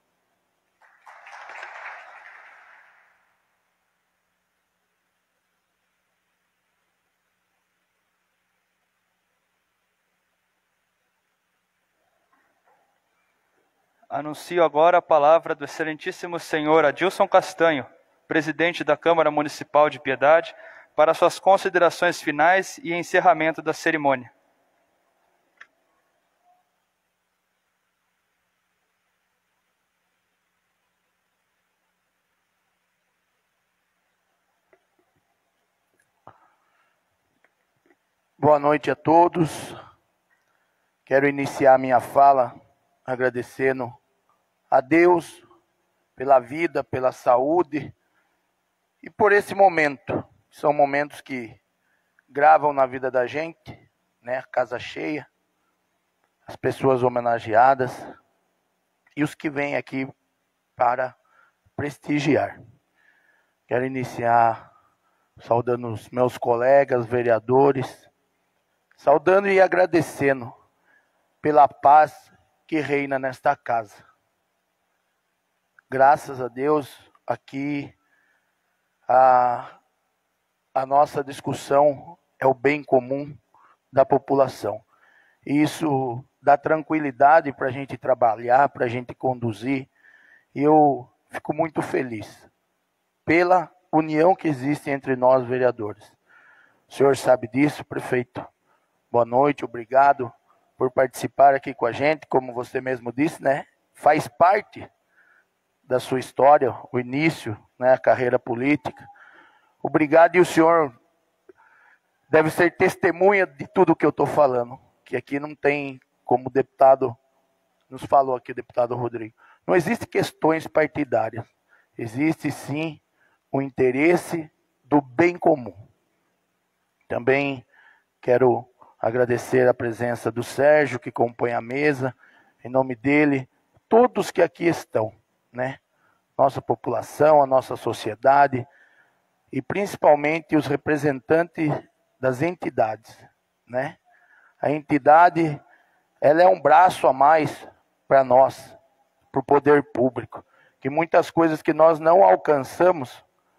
Anuncio agora a palavra do excelentíssimo senhor Adilson Castanho, presidente da Câmara Municipal de Piedade, para suas considerações finais e encerramento da cerimônia. Boa noite a todos. Quero iniciar minha fala agradecendo a Deus pela vida, pela saúde e por esse momento. São momentos que gravam na vida da gente, né? Casa cheia, as pessoas homenageadas e os que vêm aqui para prestigiar. Quero iniciar saudando os meus colegas, vereadores, saudando e agradecendo pela paz que reina nesta casa. Graças a Deus, aqui a nossa discussão é o bem comum da população. E isso dá tranquilidade para a gente trabalhar, para a gente conduzir. E eu fico muito feliz pela união que existe entre nós, vereadores. O senhor sabe disso, prefeito. Boa noite, obrigado por participar aqui com a gente, como você mesmo disse, né? Faz parte da sua história, o início, né, a carreira política. Obrigado, e o senhor deve ser testemunha de tudo que eu estou falando, que aqui não tem, como o deputado nos falou aqui, o deputado Rodrigo, não existe questões partidárias, existe sim o interesse do bem comum. Também quero agradecer a presença do Sérgio, que compõe a mesa, em nome dele, todos que aqui estão, né? Nossa população, a nossa sociedade, e principalmente os representantes das entidades, né? A entidade, ela é um braço a mais para nós, para o poder público, que muitas coisas que nós não alcançamos,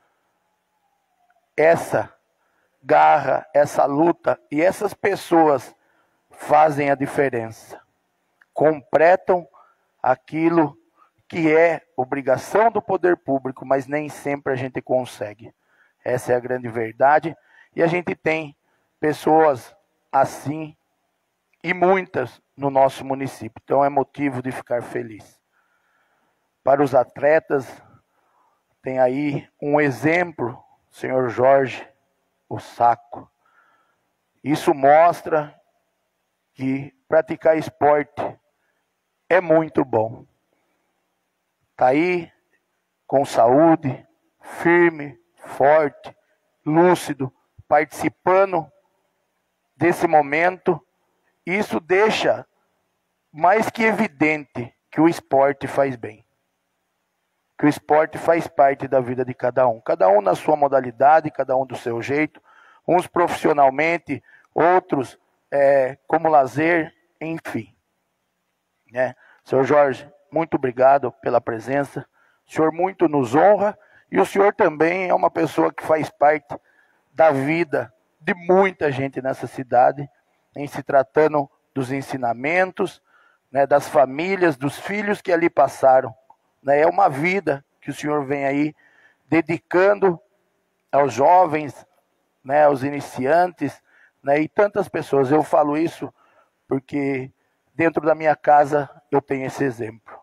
essa garra, essa luta e essas pessoas fazem a diferença. Completam aquilo que é obrigação do poder público, mas nem sempre a gente consegue. Essa é a grande verdade. E a gente tem pessoas assim e muitas no nosso município. Então é motivo de ficar feliz. Para os atletas, tem aí um exemplo, senhor Jorge, o Saco. Isso mostra que praticar esporte é muito bom. Está aí com saúde, firme, forte, lúcido, participando desse momento. Isso deixa mais que evidente que o esporte faz bem. Que o esporte faz parte da vida de cada um na sua modalidade, cada um do seu jeito, uns profissionalmente, outros como lazer, enfim. Né? Senhor Jorge, muito obrigado pela presença, o senhor muito nos honra, e o senhor também é uma pessoa que faz parte da vida de muita gente nessa cidade, em se tratando dos ensinamentos, né, das famílias, dos filhos que ali passaram. É uma vida que o senhor vem aí dedicando aos jovens, né, aos iniciantes, né, e tantas pessoas. Eu falo isso porque dentro da minha casa eu tenho esse exemplo.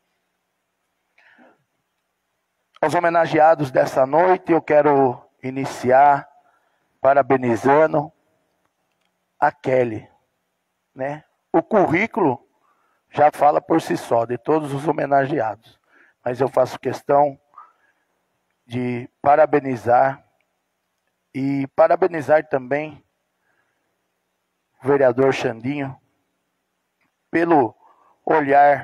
Aos homenageados dessa noite, eu quero iniciar parabenizando a Kelly. Né? O currículo já fala por si só, de todos os homenageados. Mas eu faço questão de parabenizar e parabenizar também o vereador Xandinho pelo olhar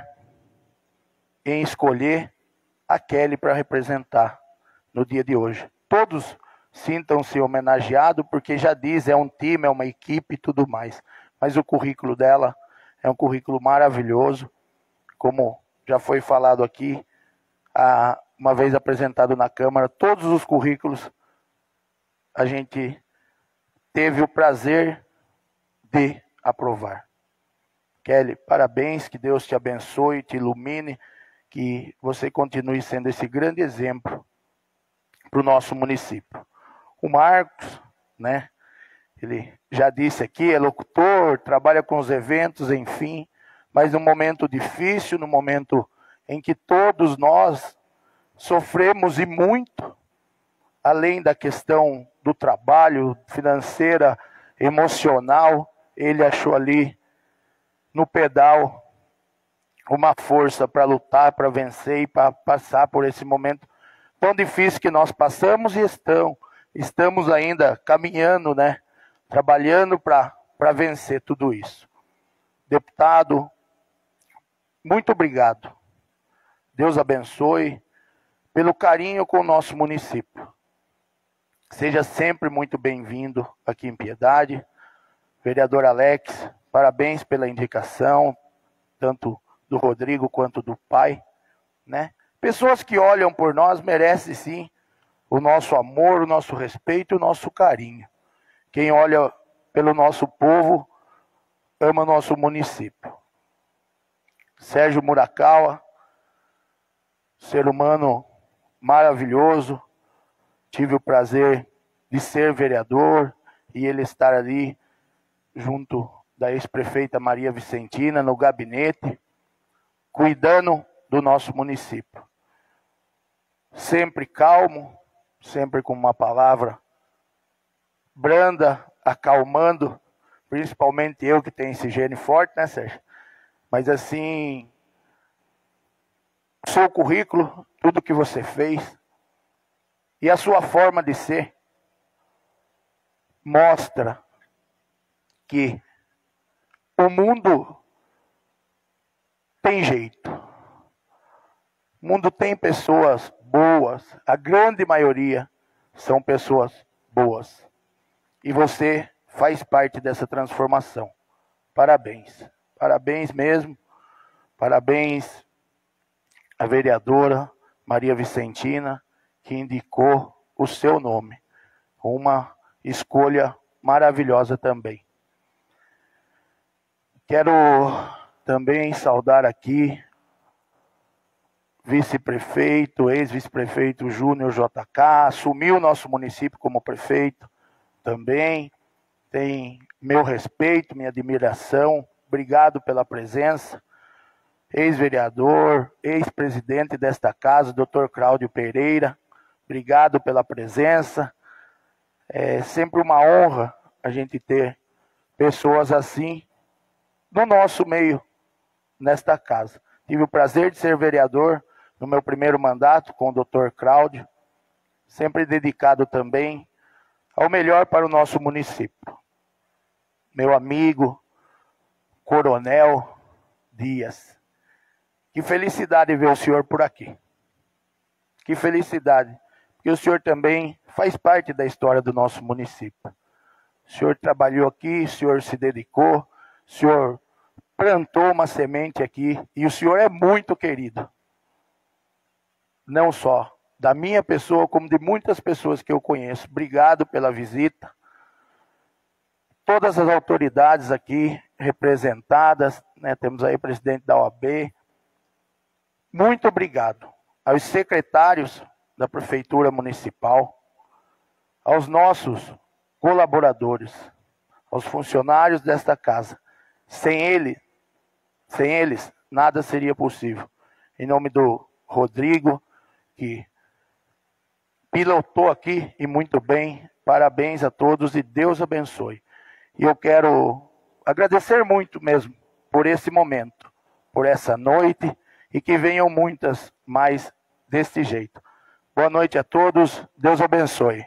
em escolher a Kelly para representar no dia de hoje. Todos sintam-se homenageados, porque já diz, é um time, é uma equipe e tudo mais. Mas o currículo dela é um currículo maravilhoso, como já foi falado aqui, uma vez apresentado na Câmara, todos os currículos a gente teve o prazer de aprovar. Kelly, parabéns, que Deus te abençoe, te ilumine, que você continue sendo esse grande exemplo para o nosso município. O Marcos, né, ele já disse aqui, é locutor, trabalha com os eventos, enfim, mas num momento difícil, num momento em que todos nós sofremos e muito, além da questão do trabalho, financeira, emocional, ele achou ali no pedal uma força para lutar, para vencer e para passar por esse momento tão difícil que nós passamos e estamos ainda caminhando, né? Trabalhando para vencer tudo isso. Deputado, muito obrigado. Deus abençoe pelo carinho com o nosso município. Seja sempre muito bem-vindo aqui em Piedade. Vereador Alex, parabéns pela indicação, tanto do Rodrigo quanto do pai, né? Pessoas que olham por nós merecem sim o nosso amor, o nosso respeito, o nosso carinho. Quem olha pelo nosso povo ama nosso município. Sérgio Murakawa, ser humano maravilhoso, tive o prazer de ser vereador e ele estar ali junto da ex-prefeita Maria Vicentina no gabinete, cuidando do nosso município. Sempre calmo, sempre com uma palavra branda, acalmando, principalmente eu que tenho esse gene forte, né, Sérgio? Mas assim, seu currículo, tudo que você fez e a sua forma de ser mostra que o mundo tem jeito. O mundo tem pessoas boas, a grande maioria são pessoas boas. E você faz parte dessa transformação. Parabéns. Parabéns mesmo. Parabéns à vereadora Maria Vicentina, que indicou o seu nome. Uma escolha maravilhosa também. Quero também saudar aqui vice-prefeito, ex-vice-prefeito Júnior JK, assumiu o nosso município como prefeito também. Tem meu respeito, minha admiração. Obrigado pela presença. Ex-vereador, ex-presidente desta casa, Dr. Cláudio Pereira. Obrigado pela presença. É sempre uma honra a gente ter pessoas assim no nosso meio, nesta casa. Tive o prazer de ser vereador no meu primeiro mandato com o Dr. Cláudio, sempre dedicado também ao melhor para o nosso município. Meu amigo, Coronel Dias. Que felicidade ver o senhor por aqui. Que felicidade. Porque o senhor também faz parte da história do nosso município. O senhor trabalhou aqui, o senhor se dedicou, o senhor plantou uma semente aqui e o senhor é muito querido. Não só da minha pessoa, como de muitas pessoas que eu conheço. Obrigado pela visita. Todas as autoridades aqui representadas, né? Temos aí o presidente da OAB. Muito obrigado aos secretários da Prefeitura Municipal, aos nossos colaboradores, aos funcionários desta casa. Sem eles, nada seria possível. Em nome do Rodrigo, que pilotou aqui e muito bem, parabéns a todos e Deus abençoe. E eu quero agradecer muito mesmo por esse momento, por essa noite e que venham muitas mais deste jeito. Boa noite a todos, Deus abençoe.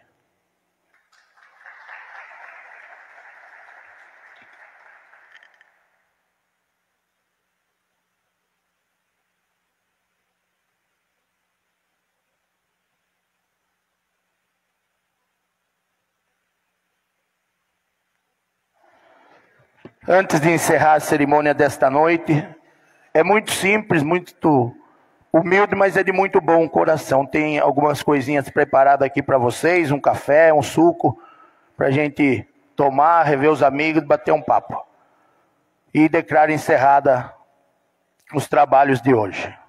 Antes de encerrar a cerimônia desta noite, é muito simples, muito humilde, mas é de muito bom coração. Tem algumas coisinhas preparadas aqui para vocês, um café, um suco, para a gente tomar, rever os amigos, bater um papo. E declaro encerrada os trabalhos de hoje.